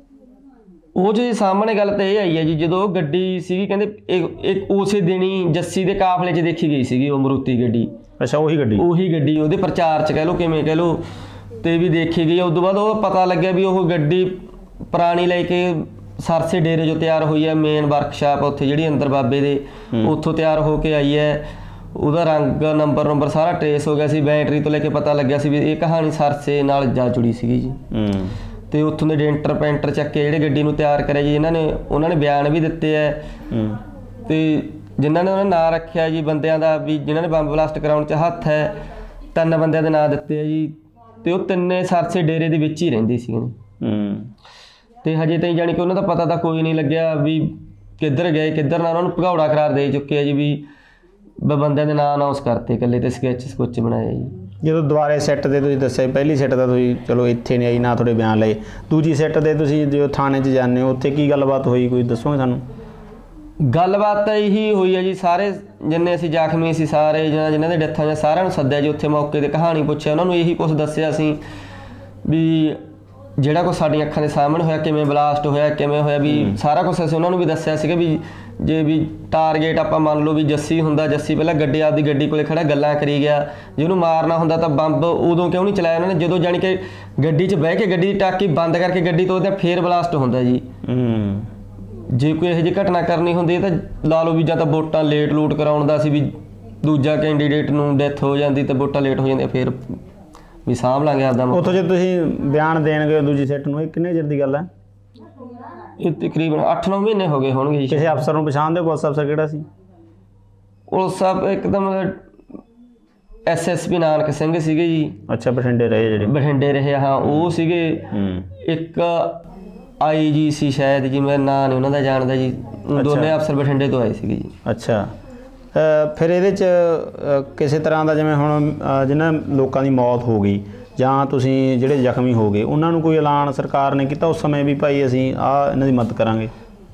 Speaker 1: ਉਹ ਜੀ ਸਾਹਮਣੇ ਗੱਲ ਤਾਂ ਇਹ ਆਈ ਹੈ ਜੀ, ਜਦੋਂ ਉਹ ਗੱਡੀ ਸੀਗੀ ਕਹਿੰਦੇ ਇੱਕ ਉਸੇ ਦਿਨ ਹੀ ਜੱਸੀ ਦੇ ਕਾਫਲੇ 'ਚ ਦੇਖੀ ਗਈ ਸੀਗੀ ਉਹ ਮਰੂਤੀ ਗੱਡੀ।
Speaker 4: ਅੱਛਾ ਉਹੀ ਗੱਡੀ? ਉਹੀ
Speaker 1: ਗੱਡੀ ਉਹਦੇ ਪ੍ਰਚਾਰ 'ਚ ਕਹਿ ਲਓ ਕਿਵੇਂ ਕਹਿ ਲਓ, ਤੇ ਵੀ ਦੇਖੀ ਗਈ। ਉਸ ਤੋਂ ਬਾਅਦ ਉਹ ਪਤਾ ਲੱਗਿਆ ਵੀ ਉਹ ਗੱਡੀ ਪੁਰਾਣੀ ਲੈ ਕੇ ਸਰਸੇ ਡੇਰੇ 'ਚੋਂ ਤਿਆਰ ਹੋਈ ਹੈ, ਮੇਨ ਵਰਕਸ਼ਾਪ ਉੱਥੇ ਜਿਹੜੀ ਅੰਦਰ ਬਾਬੇ ਦੇ, ਉੱਥੋਂ ਤਿਆਰ ਹੋ ਕੇ ਆਈ ਹੈ। ਉਹਦਾ ਰੰਗ ਨੰਬਰ ਨੰਬਰ ਸਾਰਾ ਟਰੇਸ ਹੋ ਗਿਆ ਸੀ, ਬੈਟਰੀ ਤੋਂ ਲੈ ਕੇ ਪਤਾ ਲੱਗਿਆ ਸੀ ਵੀ ਇਹ ਕਹਾਣੀ ਸਰਸੇ ਨਾਲ ਜਾ ਜੁੜੀ ਸੀਗੀ ਜੀ। ਤੇ ਉੱਥੋਂ ਦੇ ਡੈਂਟਰ ਪੈਂਟਰ ਚੱਕੇ ਜਿਹੜੇ ਗੱਡੀ ਨੂੰ ਤਿਆਰ ਕਰਿਆ ਜੀ, ਇਹਨਾਂ ਨੇ ਉਹਨਾਂ ਨੇ ਬਿਆਨ ਵੀ ਦਿੱਤੇ ਹੈ। ਤੇ ਜਿਨ੍ਹਾਂ ਨੇ ਉਹਨਾਂ ਨਾਂ ਰੱਖਿਆ ਜੀ ਬੰਦਿਆਂ ਦਾ ਵੀ ਜਿਨ੍ਹਾਂ ਨੇ ਬੰਬ ਬਲਾਸਟ ਕਰਾਉਣ 'ਚ ਹੱਥ ਹੈ, ਤਿੰਨ ਬੰਦਿਆਂ ਦੇ ਨਾਂ ਦਿੱਤੇ ਆ ਜੀ। ਤੇ ਉਹ ਤਿੰਨੇ ਸਰਸੇ ਡੇਰੇ ਦੇ ਵਿੱਚ ਹੀ ਰਹਿੰਦੇ ਸੀਗੇ। ਤੇ ਹਜੇ ਤਾਈਂ ਜਾਣੀ ਕਿ ਉਹਨਾਂ ਦਾ ਪਤਾ ਤਾਂ ਕੋਈ ਨਹੀਂ ਲੱਗਿਆ ਵੀ ਕਿੱਧਰ ਗਏ ਕਿੱਧਰ ਨਾ, ਉਹਨਾਂ ਨੂੰ ਭਗੌੜਾ ਕਰਾਰ ਦੇ ਚੁੱਕੇ ਆ ਜੀ ਵੀ ਬ- ਬੰਦਿਆਂ ਦੇ ਨਾਂ ਅਨਾਉਂਸ ਕਰਤੇ ਇਕੱਲੇ ਤੇ ਸਕੈਚ ਸਕੁੱਚ ਬਣਾਇਆ ਜੀ।
Speaker 4: ਜਦੋਂ ਦੁਬਾਰੇ ਸੈੱਟ ਤੇ ਤੁਸੀਂ ਦੱਸਿਆ ਪਹਿਲੀ ਸੈੱਟ ਦਾ ਤੁਸੀਂ ਚਲੋ ਇੱਥੇ ਨਹੀਂ ਆਈ ਨਾ ਤੁਹਾਡੇ ਬਿਆਨ ਲਏ, ਦੂਜੀ ਸੈੱਟ ਤੇ ਤੁਸੀਂ ਜੋ ਥਾਣੇ 'ਚ ਜਾਂਦੇ ਹੋ ਉੱਥੇ ਕੀ ਗੱਲਬਾਤ ਹੋਈ ਕੋਈ ਦੱਸੋਗੇ ਸਾਨੂੰ?
Speaker 1: ਗੱਲਬਾਤ ਤਾਂ ਇਹੀ ਹੋਈ ਹੈ ਜੀ, ਸਾਰੇ ਜਿੰਨੇ ਅਸੀਂ ਜ਼ਖਮੀ ਸੀ ਸਾਰੇ ਜਾਂ ਜਿਨ੍ਹਾਂ ਦੇ ਡੈਥਾਂ ਜਾਂ ਸਾਰਿਆਂ ਨੂੰ ਸੱਦਿਆ ਜੀ ਉੱਥੇ ਮੌਕੇ ਤੇ, ਕਹਾਣੀ ਪੁੱਛਿਆ ਉਹਨਾਂ ਨੂੰ, ਇਹੀ ਕੁਛ ਦੱਸਿਆ ਸੀ ਵੀ ਜਿਹੜਾ ਕੁਛ ਸਾਡੀਆਂ ਅੱਖਾਂ ਦੇ ਸਾਹਮਣੇ ਹੋਇਆ, ਕਿਵੇਂ ਬਲਾਸਟ ਹੋਇਆ ਕਿਵੇਂ ਹੋਇਆ, ਵੀ ਸਾਰਾ ਕੁਛ ਅਸੀਂ ਉਹਨਾਂ ਨੂੰ ਵੀ ਦੱਸਿਆ ਸੀਗਾ ਵੀ ਜੇ ਵੀ ਟਾਰਗੇਟ ਆਪਾਂ ਮੰਨ ਲਓ ਵੀ ਜੱਸੀ ਹੁੰਦਾ, ਜੱਸੀ ਪਹਿਲਾਂ ਗੱਡੀ ਆਪਦੀ ਗੱਡੀ ਕੋਲੇ ਖੜਾ ਗੱਲਾਂ ਕਰੀ ਗਿਆ, ਜੇ ਉਹਨੂੰ ਮਾਰਨਾ ਹੁੰਦਾ ਤਾਂ ਬੰਬ ਉਦੋਂ ਕਿਉਂ ਨਹੀਂ ਚਲਾਇਆ ਉਹਨਾਂ ਨੇ, ਜਦੋਂ ਜਾਣੀ ਕਿ ਗੱਡੀ 'ਚ ਬਹਿ ਕੇ ਗੱਡੀ ਦੀ ਟਾਕੀ ਬੰਦ ਕਰਕੇ ਗੱਡੀ ਤੋਂ ਉਹਦਾ ਫੇਰ ਬਲਾਸਟ ਹੁੰਦਾ ਜੀ। ਜੇ ਕੋਈ ਇਹੋ ਜਿਹੀ ਘਟਨਾ ਕਰਨੀ ਹੁੰਦੀ ਤਾਂ ਲਾ ਲਓ ਵੀ ਜਾਂ ਤਾਂ ਵੋਟਾਂ ਲੇਟ ਲੂਟ ਕਰਾਉਣ ਦਾ ਸੀ ਵੀ ਦੂਜਾ ਕੈਂਡੀਡੇਟ ਨੂੰ ਡੈਥ ਹੋ ਜਾਂਦੀ ਤੇ ਵੋਟਾਂ ਲੇਟ ਹੋ ਜਾਂਦੀਆਂ, ਫਿਰ ਵੀ ਸਾਂਭ ਲਾਂਗੇ ਆਪਦਾ।
Speaker 4: ਉੱਥੋਂ ਜੇ ਤੁਸੀਂ ਬਿਆਨ ਦੇਣ ਗਏ ਦੂਜੀ ਸੈੱਟ ਨੂੰ, ਇਹ ਕਿੰਨੇ ਚਿਰ ਦੀ ਗੱਲ ਹੈ?
Speaker 1: ਇਹ ਤਕਰੀਬਨ ਅੱਠ ਨੌ ਮਹੀਨੇ ਹੋ ਗਏ ਹੋਣਗੇ ਜੀ।
Speaker 4: ਕਿਸੇ ਅਫਸਰ ਨੂੰ ਪਛਾਣਦੇ ਹੋ? ਪੁਲਿਸ ਅਫਸਰ ਕਿਹੜਾ ਸੀ?
Speaker 1: ਉਹ ਸਭ ਇੱਕਦਮ S S P Nanak Singh ਸੀਗੇ ਜੀ।
Speaker 4: ਅੱਛਾ, ਬਠਿੰਡੇ ਰਹੇ ਜਿਹੜੇ?
Speaker 1: ਬਠਿੰਡੇ ਰਹੇ ਹਾਂ, ਉਹ ਸੀਗੇ। ਇੱਕ ਆਈ ਜੀ ਸੀ ਸ਼ਾਇਦ ਜੀ, ਮੈਂ ਨਾਂ ਨਹੀਂ ਉਹਨਾਂ ਦਾ ਜਾਣਦਾ ਜੀ, ਦੋਨੇ ਅਫਸਰ ਬਠਿੰਡੇ ਤੋਂ ਆਏ ਸੀਗੇ ਜੀ।
Speaker 4: ਅੱਛਾ, ਫਿਰ ਇਹਦੇ 'ਚ ਕਿਸੇ ਤਰ੍ਹਾਂ ਦਾ ਜਿਵੇਂ ਹੁਣ ਜਿਹਨਾਂ ਲੋਕਾਂ ਦੀ ਮੌਤ ਹੋ ਗਈ ਜਾਂ ਤੁਸੀਂ ਜਿਹੜੇ ਜ਼ਖਮੀ ਹੋ ਗਏ ਉਹਨਾਂ ਨੂੰ ਕੋਈ ਐਲਾਨ ਸਰਕਾਰ ਨੇ ਕੀਤਾ ਉਸ ਸਮੇਂ ਵੀ ਭਾਈ ਅਸੀਂ ਆਹ ਇਹਨਾਂ ਦੀ ਮਦਦ ਕਰਾਂਗੇ?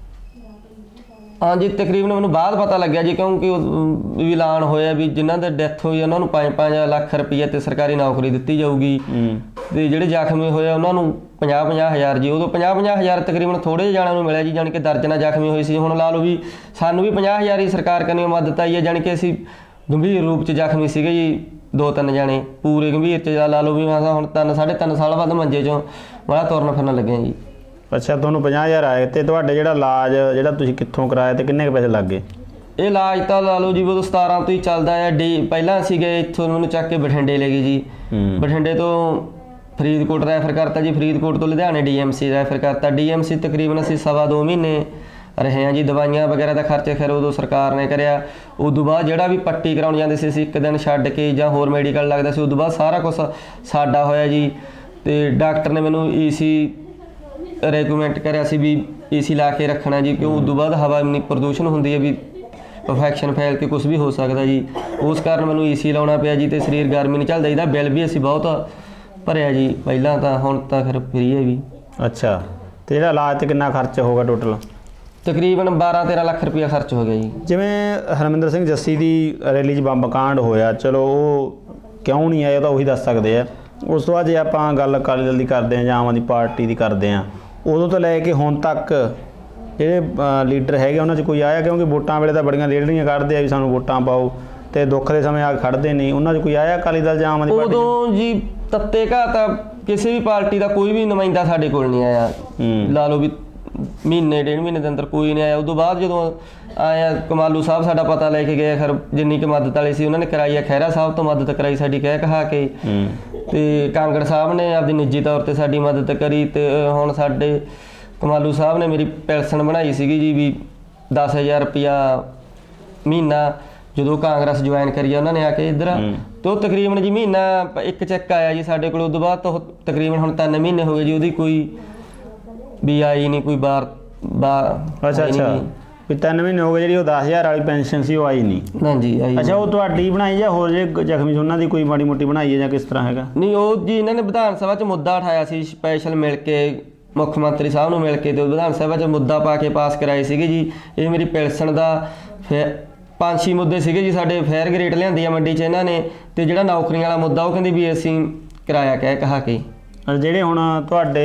Speaker 1: ਹਾਂਜੀ, ਤਕਰੀਬਨ ਮੈਨੂੰ ਬਾਅਦ ਪਤਾ ਲੱਗਿਆ ਜੀ, ਕਿਉਂਕਿ ਵੀ ਐਲਾਨ ਹੋਇਆ ਵੀ ਜਿਨ੍ਹਾਂ ਦਾ ਡੈਥ ਹੋਈ ਉਹਨਾਂ ਨੂੰ ਪੰਜ ਪੰਜ ਲੱਖ ਰੁਪਈਆ ਤੇ ਸਰਕਾਰੀ ਨੌਕਰੀ ਦਿੱਤੀ ਜਾਊਗੀ, ਤੇ ਜਿਹੜੇ ਜ਼ਖਮੀ ਹੋਏ ਉਹਨਾਂ ਨੂੰ ਪੰਜਾਹ ਪੰਜਾਹ ਹਜ਼ਾਰ ਜੀ। ਉਦੋਂ ਪੰਜਾਹ ਪੰਜਾਹ ਹਜ਼ਾਰ ਤਕਰੀਬਨ ਥੋੜ੍ਹੇ ਜਿਹੇ ਜਾਣਿਆਂ ਨੂੰ ਮਿਲਿਆ ਜੀ, ਜਾਣੀ ਕਿ ਦਰਜਨਾਂ ਜ਼ਖਮੀ ਹੋਏ ਸੀ। ਹੁਣ ਲਾ ਲਓ ਵੀ ਸਾਨੂੰ ਵੀ ਪੰਜਾਹ ਹਜ਼ਾਰ ਹੀ ਸਰਕਾਰ ਕਰਨੀ ਮਦਦ ਆਈ ਹੈ, ਜਾਣੀ ਕਿ ਅਸੀਂ ਗੰਭੀਰ ਰੂਪ 'ਚ ਜ਼ਖਮੀ ਸੀਗੇ ਜੀ, ਦੋ ਤਿੰਨ ਜਾਣੇ ਪੂਰੇ ਗੰਭੀਰ 'ਚ ਲਾ ਲਓ ਵੀ ਮੈਂ ਹੁਣ ਤਿੰਨ ਸਾਢੇ ਤਿੰਨ ਸਾਲ ਬਾਅਦ ਮੰਜੇ 'ਚੋਂ ਬੜਾ ਤੁਰਨ ਫਿਰਨ ਲੱਗਿਆ ਜੀ।
Speaker 4: ਅੱਛਾ, ਤੁਹਾਨੂੰ ਪੰਜਾਹ ਹਜ਼ਾਰ ਆਏ ਤੇ ਤੁਹਾਡੇ ਜਿਹੜਾ ਇਲਾਜ ਜਿਹੜਾ ਤੁਸੀਂ ਕਿੱਥੋਂ ਕਰਾਇਆ ਤੇ ਕਿੰਨੇ ਕੁ ਪੈਸੇ ਲੱਗ ਗਏ?
Speaker 1: ਇਹ ਇਲਾਜ ਤਾਂ ਲਾ ਲਓ ਜੀ ਉਦੋਂ ਸਤਾਰਾਂ ਤੋਂ ਹੀ ਚੱਲਦਾ ਹੈ ਡੀ। ਪਹਿਲਾਂ ਅਸੀਂ ਗਏ ਇੱਥੋਂ, ਮੈਨੂੰ ਚੱਕ ਕੇ ਬਠਿੰਡੇ ਲੈ ਗਏ ਜੀ, ਬਠਿੰਡੇ ਤੋਂ ਫਰੀਦਕੋਟ ਰੈਫਰ ਕਰਤਾ ਜੀ, ਫਰੀਦਕੋਟ ਤੋਂ ਲੁਧਿਆਣੇ ਡੀ ਐਮ ਸੀ ਰੈਫਰ ਕਰਤਾ। ਡੀ ਐਮ ਸੀ ਤਕਰੀਬਨ ਅਸੀਂ ਸਵਾ ਦੋ ਮਹੀਨੇ ਰਹੇ ਹਾਂ ਜੀ। ਦਵਾਈਆਂ ਵਗੈਰਾ ਦਾ ਖਰਚਾ ਖੈਰ ਉਦੋਂ ਸਰਕਾਰ ਨੇ ਕਰਿਆ। ਉਦੋਂ ਬਾਅਦ ਜਿਹੜਾ ਵੀ ਪੱਟੀ ਕਰਾਉਣ ਜਾਂਦੇ ਸੀ ਅਸੀਂ ਇੱਕ ਦਿਨ ਛੱਡ ਕੇ ਜਾਂ ਹੋਰ ਮੈਡੀਕਲ ਲੱਗਦਾ ਸੀ, ਉਦੋਂ ਬਾਅਦ ਸਾਰਾ ਕੁਛ ਸਾਡਾ ਹੋਇਆ ਜੀ। ਤੇ ਡਾਕਟਰ ਨੇ ਮੈਨੂੰ ਈ ਸੀ ਰੈਕਮੈਂਡ ਕਰਿਆ ਸੀ ਵੀ ਏ ਸੀ ਲਾ ਕੇ ਰੱਖਣਾ ਜੀ, ਕਿਉਂ ਉਦੋਂ ਬਾਅਦ ਹਵਾ ਇੰਨੀ ਪ੍ਰਦੂਸ਼ਣ ਹੁੰਦੀ ਹੈ ਵੀ ਇਨਫੈਕਸ਼ਨ ਫੈਲ ਕੇ ਕੁਛ ਵੀ ਹੋ ਸਕਦਾ ਜੀ। ਉਸ ਕਾਰਨ ਮੈਨੂੰ ਏ ਸੀ ਲਾਉਣਾ ਪਿਆ ਜੀ, ਤੇ ਸਰੀਰ ਗਰਮੀ ਨਹੀਂ ਝੱਲਦਾ। ਇਹਦਾ ਬਿੱਲ ਵੀ ਅਸੀਂ ਬਹੁਤ ਭਰਿਆ ਜੀ ਪਹਿਲਾਂ ਤਾਂ, ਹੁਣ ਤਾਂ ਫਿਰ ਫਰੀ ਹੈ ਵੀ।
Speaker 4: ਅੱਛਾ, ਤੇ ਜਿਹੜਾ ਇਲਾਜ ਤੇ ਕਿੰਨਾ ਖਰਚ ਹੋਗਾ ਟੋਟਲ?
Speaker 1: ਤਕਰੀਬਨ ਬਾਰਾਂ ਤੇਰਾਂ ਲੱਖ ਰੁਪਇਆ ਖਰਚ ਹੋ ਗਿਆ ਜੀ।
Speaker 4: ਜਿਵੇਂ ਹਰਮਿੰਦਰ ਸਿੰਘ ਜੱਸੀ ਦੀ ਰੈਲੀ 'ਚ ਬੰਬ ਕਾਂਡ ਹੋਇਆ, ਚਲੋ ਉਹ ਕਿਉਂ ਨਹੀਂ ਆਏ ਉਹ ਤਾਂ ਉਹੀ ਦੱਸ ਸਕਦੇ ਆ। ਉਸ ਤੋਂ ਬਾਅਦ ਜੇ ਆਪਾਂ ਗੱਲ ਅਕਾਲੀ ਦਲ ਦੀ ਕਰਦੇ ਹਾਂ ਜਾਂ ਆਮ ਆਦਮੀ ਪਾਰਟੀ ਦੀ ਕਰਦੇ ਹਾਂ, ਉਦੋਂ ਤੋਂ ਲੈ ਕੇ ਹੁਣ ਤੱਕ ਜਿਹੜੇ ਲੀਡਰ ਹੈਗੇ ਉਹਨਾਂ 'ਚ ਕੋਈ ਆਇਆ? ਕਿਉਂਕਿ ਵੋਟਾਂ ਵੇਲੇ ਤਾਂ ਬੜੀਆਂ ਲੀਡਰੀਆਂ ਕੱਢਦੇ ਆ ਵੀ ਸਾਨੂੰ ਵੋਟਾਂ ਪਾਓ, ਤੇ ਦੁੱਖ ਦੇ ਸਮੇਂ ਆ ਖੜਦੇ ਨਹੀਂ, ਉਹਨਾਂ 'ਚ ਕੋਈ ਆਇਆ ਅਕਾਲੀ ਦਲ ਜਾਂ ਆਮ ਆਦਮੀ ਪਾਰਟੀ?
Speaker 1: ਉਦੋਂ ਜੀ ਤੱਤੇ ਘਾ ਤਾਂ ਕਿਸੇ ਵੀ ਪਾਰਟੀ ਦਾ ਕੋਈ ਵੀ ਨੁਮਾਇੰਦਾ ਸਾਡੇ ਕੋਲ ਨਹੀਂ ਆਇਆ। ਲਾ ਲਓ ਵੀ ਮਹੀਨੇ ਡੇਢ ਮਹੀਨੇ ਦੇ ਅੰਦਰ ਕੋਈ ਨਹੀਂ ਆਇਆ। ਉਦੋਂ ਬਾਅਦ ਜਦੋਂ ਆਇਆ ਕਮਾਲੂ ਸਾਹਿਬ ਸਾਡਾ ਪਤਾ ਲੈ ਕੇ ਗਏ, ਖੈਰ ਜਿੰਨੀ ਕੁ ਮਦਦ ਵਾਲੀ ਸੀ ਉਹਨਾਂ ਨੇ ਕਰਾਈ ਆ। ਖਹਿਰਾ ਸਾਹਿਬ ਤੋਂ ਮਦਦ ਕਰਾਈ ਸਾਡੀ ਕਹਿ ਕਹਾ ਕੇ, ਤੇ ਕਾਂਗੜ ਸਾਹਿਬ ਨੇ ਆਪਦੀ ਨਿੱਜੀ ਤੌਰ ਤੇ ਸਾਡੀ ਮਦਦ ਕਰੀ। ਤੇ ਹੁਣ ਸਾਡੇ ਕਮਾਲੂ ਸਾਹਿਬ ਨੇ ਮੇਰੀ ਪੈਨਸ਼ਨ ਬਣਾਈ ਸੀਗੀ ਜੀ ਵੀ ਦਸ ਹਜ਼ਾਰ ਰੁਪਇਆ ਮਹੀਨਾ, ਜਦੋਂ ਕਾਂਗਰਸ ਜੁਆਇਨ ਕਰੀ ਆ ਉਹਨਾਂ ਨੇ ਆ ਕੇ ਇੱਧਰ। ਤੇ ਉਹ ਤਕਰੀਬਨ ਜੀ ਮਹੀਨਾ ਇੱਕ ਚੈੱਕ ਆਇਆ ਜੀ ਸਾਡੇ ਕੋਲ। ਉਦੋਂ ਬਾਅਦ ਤੋਂ ਤਕਰੀਬਨ ਹੁਣ ਤਿੰਨ ਮਹੀਨੇ ਹੋ ਗਏ ਜੀ, ਉਹਦੀ ਕੋਈ ਵੀ ਆਈ ਨਹੀਂ, ਕੋਈ ਬਾਰ ਬਾਰ
Speaker 4: ਅੱਛਾ ਅੱਛਾ ਵੀ ਤਿੰਨ ਮਹੀਨੇ ਹੋ ਗਏ ਜਿਹੜੀ ਉਹ ਦਸ ਹਜ਼ਾਰ ਵਾਲੀ ਪੈਨਸ਼ਨ ਸੀ ਉਹ ਆਈ ਨਹੀਂ?
Speaker 1: ਹਾਂਜੀ ਆਈ। ਅੱਛਾ,
Speaker 4: ਉਹ ਤੁਹਾਡੀ ਬਣਾਈ ਜਾਂ ਹੋਰ ਜੇ ਜ਼ਖਮੀ ਉਹਨਾਂ ਦੀ ਕੋਈ ਮਾੜੀ ਮੋਟੀ ਬਣਾਈ ਹੈ ਜਾਂ ਕਿਸ ਤਰ੍ਹਾਂ ਹੈਗਾ?
Speaker 1: ਨਹੀਂ, ਉਹ ਜੀ ਇਹਨਾਂ ਨੇ ਵਿਧਾਨ ਸਭਾ 'ਚ ਮੁੱਦਾ ਉਠਾਇਆ ਸੀ ਸਪੈਸ਼ਲ, ਮਿਲ ਕੇ ਮੁੱਖ ਮੰਤਰੀ ਸਾਹਿਬ ਨੂੰ ਮਿਲ ਕੇ, ਤੇ ਵਿਧਾਨ ਸਭਾ 'ਚ ਮੁੱਦਾ ਪਾ ਕੇ ਪਾਸ ਕਰਾਏ ਸੀਗੇ ਜੀ। ਇਹ ਮੇਰੀ ਪੈਨਸ਼ਨ ਦਾ ਫਿਰ ਪੰਜ ਛੇ ਮੁੱਦੇ ਸੀਗੇ ਜੀ ਸਾਡੇ। ਫੇਅਰ ਗ੍ਰੇਡ ਲਿਆਂਦੀ ਆ ਮੰਡੀ 'ਚ ਇਹਨਾਂ ਨੇ, ਤੇ ਜਿਹੜਾ ਨੌਕਰੀਆਂ ਵਾਲਾ ਮੁੱਦਾ ਉਹ ਕਹਿੰਦੇ ਵੀ ਅਸੀਂ ਕਿਰਾਇਆ ਕਹਿ ਕਹਾ ਕੇ।
Speaker 4: ਜਿਹੜੇ ਹੁਣ ਤੁਹਾਡੇ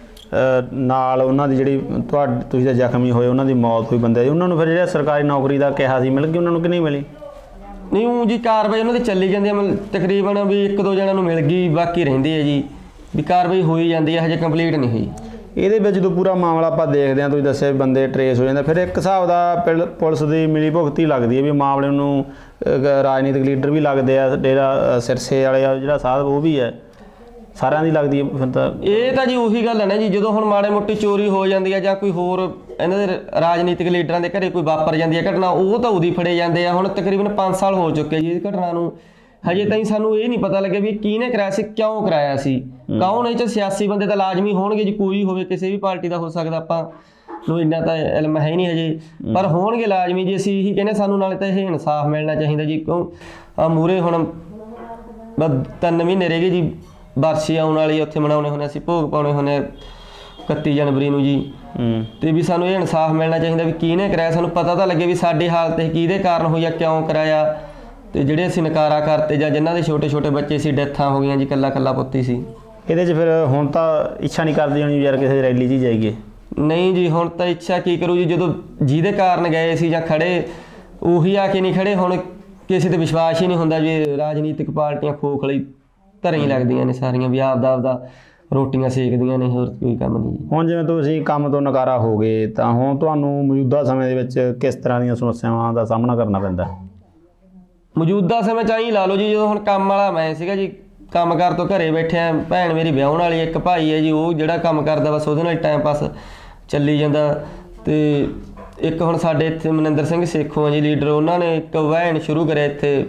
Speaker 4: ਨਾਲ ਉਹਨਾਂ ਦੀ ਜਿਹੜੀ ਤੁਹਾਡੇ ਤੁਸੀਂ ਤਾਂ ਜ਼ਖਮੀ ਹੋਏ ਉਹਨਾਂ ਦੀ ਮੌਤ ਹੋਈ ਬੰਦੇ ਦੀ, ਉਹਨਾਂ ਨੂੰ ਫਿਰ ਜਿਹੜਾ ਸਰਕਾਰੀ ਨੌਕਰੀ ਦਾ ਕਿਹਾ ਸੀ ਮਿਲ ਗਈ ਉਹਨਾਂ ਨੂੰ ਕਿ ਨਹੀਂ ਮਿਲੀ?
Speaker 1: ਨਹੀਂ, ਉਹ ਜੀ ਕਾਰਵਾਈ ਉਹਨਾਂ ਦੀ ਚੱਲੀ ਜਾਂਦੀ ਹੈ, ਤਕਰੀਬਨ ਵੀ ਇੱਕ ਦੋ ਜਣਿਆਂ ਨੂੰ ਮਿਲ ਗਈ, ਬਾਕੀ ਰਹਿੰਦੀ ਹੈ ਜੀ ਵੀ ਕਾਰਵਾਈ ਹੋਈ ਜਾਂਦੀ ਹੈ, ਹਜੇ ਕੰਪਲੀਟ ਨਹੀਂ ਹੋਈ।
Speaker 4: ਇਹਦੇ ਵਿੱਚ ਜਦੋਂ ਪੂਰਾ ਮਾਮਲਾ ਆਪਾਂ ਦੇਖਦੇ ਹਾਂ, ਤੁਸੀਂ ਦੱਸਿਆ ਬੰਦੇ ਟਰੇਸ ਹੋ ਜਾਂਦੇ, ਫਿਰ ਇੱਕ ਹਿਸਾਬ ਦਾ ਪੁਲਿਸ ਦੀ ਮਿਲੀ ਭੁਗਤੀ ਲੱਗਦੀ ਹੈ ਵੀ ਮਾਮਲੇ ਨੂੰ ਰਾਜਨੀਤਿਕ ਲੀਡਰ ਵੀ ਲੱਗਦੇ ਆ, ਡੇਰਾ ਸਿਰਸੇ ਵਾਲੇ ਜਿਹੜਾ ਸਾਹਿਬ ਉਹ ਵੀ ਹੈ, ਸਾਰਿਆਂ ਦੀ ਲੱਗਦੀ ਹੈ। ਫਿਰ ਤਾਂ
Speaker 1: ਇਹ ਤਾਂ ਜੀ ਉਹੀ ਗੱਲ ਹੈ ਨਾ ਜੀ, ਜਦੋਂ ਹੁਣ ਮਾੜੇ ਮੋਟੀ ਚੋਰੀ ਹੋ ਜਾਂਦੀ ਹੈ ਜਾਂ ਕੋਈ ਹੋਰ ਇਹਨਾਂ ਦੇ ਰਾਜਨੀਤਿਕ ਲੀਡਰਾਂ ਦੇ ਘਰੇ ਕੋਈ ਵਾਪਰ ਜਾਂਦੀ ਹੈ ਘਟਨਾ, ਉਹ ਤਾਂ ਉਹਦੀ ਫੜੇ ਜਾਂਦੇ ਆ। ਹੁਣ ਤਕਰੀਬਨ ਪੰਜ ਸਾਲ ਹੋ ਚੁੱਕੇ ਜੀ ਇਸ ਘਟਨਾ ਨੂੰ, ਹਜੇ ਤਾਈਂ ਸਾਨੂੰ ਇਹ ਨਹੀਂ ਪਤਾ ਲੱਗਿਆ ਵੀ ਕਿਹਨੇ ਕਰਾਇਆ ਸੀ, ਕਿਉਂ ਕਰਾਇਆ ਸੀ, ਕੌਣ ਇਹ 'ਚ ਸਿਆਸੀ ਬੰਦੇ ਤਾਂ ਲਾਜ਼ਮੀ ਹੋਣਗੇ ਜੀ, ਕੋਈ ਹੋਵੇ ਕਿਸੇ ਵੀ ਪਾਰਟੀ ਦਾ ਹੋ ਸਕਦਾ, ਆਪਾਂ ਨੂੰ ਇੰਨਾ ਤਾਂ ਇਲਮ ਹੈ ਨਹੀਂ ਹਜੇ, ਪਰ ਹੋਣਗੇ ਲਾਜ਼ਮੀ ਜੀ। ਅਸੀਂ ਇਹੀ ਕਹਿੰਦੇ ਸਾਨੂੰ ਨਾਲੇ ਤਾਂ ਇਹ ਇਨਸਾਫ ਮਿਲਣਾ ਚਾਹੀਦਾ ਜੀ, ਕਿਉਂ ਆ ਮੂਹਰੇ ਹੁਣ ਬਸ ਤਿੰਨ ਮਹੀਨੇ ਰਹਿ ਗਏ ਜੀ, ਬਰਸੀ ਆਉਣ ਵਾਲੀ, ਉੱਥੇ ਮਨਾਉਣੇ ਹੁੰਦੇ, ਅਸੀਂ ਭੋਗ ਪਾਉਣੇ ਹੁੰਦੇ ਇਕੱਤੀ ਜਨਵਰੀ ਨੂੰ ਜੀ। ਤੇ ਵੀ ਸਾਨੂੰ ਇਹ ਇਨਸਾਫ ਮਿਲਣਾ ਚਾਹੀਦਾ ਵੀ ਕਿਹਨੇ ਕਰਾਇਆ, ਸਾਨੂੰ ਪਤਾ ਤਾਂ ਲੱਗੇ ਵੀ ਸਾਡੀ ਹਾਲਤ ਇਹ ਕਿਹਦੇ ਕਾਰਨ ਹੋਈ ਆ, ਕਿਉਂ ਕਰਾਇਆ। ਤੇ ਜਿਹੜੇ ਅਸੀਂ ਨਕਾਰਾ ਕਰਤੇ ਜਾਂ ਜਿਨ੍ਹਾਂ ਦੇ ਛੋਟੇ ਛੋਟੇ ਬੱਚੇ ਸੀ, ਡੈਥਾਂ ਹੋ ਗਈਆਂ ਜੀ, ਇਕੱਲਾ ਇਕੱਲਾ ਪੁੱਤੀ ਸੀ।
Speaker 4: ਇਹਦੇ 'ਚ ਫਿਰ ਹੁਣ ਤਾਂ ਇੱਛਾ ਨਹੀਂ ਕਰਦੀ ਹੋਣੀ ਯਾਰ ਕਿਸੇ ਰੈਲੀ 'ਚ ਜਾਈਏ?
Speaker 1: ਨਹੀਂ ਜੀ, ਹੁਣ ਤਾਂ ਇੱਛਾ ਕੀ ਕਰੂ ਜੀ, ਜਦੋਂ ਜਿਹਦੇ ਕਾਰਨ ਗਏ ਸੀ ਜਾਂ ਖੜੇ ਉਹੀ ਆ ਕੇ ਨਹੀਂ ਖੜੇ। ਹੁਣ ਕਿਸੇ ਤੇ ਵਿਸ਼ਵਾਸ ਹੀ ਨਹੀਂ ਹੁੰਦਾ ਜੀ। ਰਾਜਨੀਤਿਕ ਪਾਰਟੀਆਂ ਖੋਖਲੀ ਧਰੇ ਹੀ ਲੱਗਦੀਆਂ ਨੇ ਸਾਰੀਆਂ, ਵੀ ਆਪਦਾ ਆਪਦਾ ਰੋਟੀਆਂ ਸੇਕਦੀਆਂ ਨੇ, ਹੋਰ ਕੋਈ ਕੰਮ ਨਹੀਂ ਜੀ।
Speaker 4: ਹੁਣ ਜਿਵੇਂ ਤੁਸੀਂ ਕੰਮ ਤੋਂ ਨਕਾਰਾ ਹੋ ਗਏ, ਤਾਂ ਹੁਣ ਤੁਹਾਨੂੰ ਮੌਜੂਦਾ ਸਮੇਂ ਦੇ ਵਿੱਚ ਕਿਸ ਤਰ੍ਹਾਂ ਦੀਆਂ ਸਮੱਸਿਆਵਾਂ ਦਾ ਸਾਹਮਣਾ ਕਰਨਾ ਪੈਂਦਾ?
Speaker 1: ਮੌਜੂਦਾ ਸਮੇਂ 'ਚ ਆਈ ਲਾ ਲਓ ਜੀ, ਜਦੋਂ ਹੁਣ ਕੰਮ ਵਾਲਾ ਮੈਂ ਸੀਗਾ ਜੀ, ਕੰਮ ਕਾਰ ਤੋਂ ਘਰੇ ਬੈਠਿਆ, ਭੈਣ ਮੇਰੀ ਵਿਆਹੁਣ ਵਾਲੀ, ਇੱਕ ਭਾਈ ਹੈ ਜੀ, ਉਹ ਜਿਹੜਾ ਕੰਮ ਕਰਦਾ ਬਸ ਉਹਦੇ ਨਾਲ ਟਾਈਮ ਪਾਸ ਚੱਲੀ ਜਾਂਦਾ। ਤੇ ਇੱਕ ਹੁਣ ਸਾਡੇ ਇੱਥੇ ਮਨਿੰਦਰ ਸਿੰਘ ਸੇਖੋਂ ਆ ਜੀ ਲੀਡਰ, ਉਹਨਾਂ ਨੇ ਇੱਕ ਵਹਿਣ ਸ਼ੁਰੂ ਕਰਿਆ ਇੱਥੇ,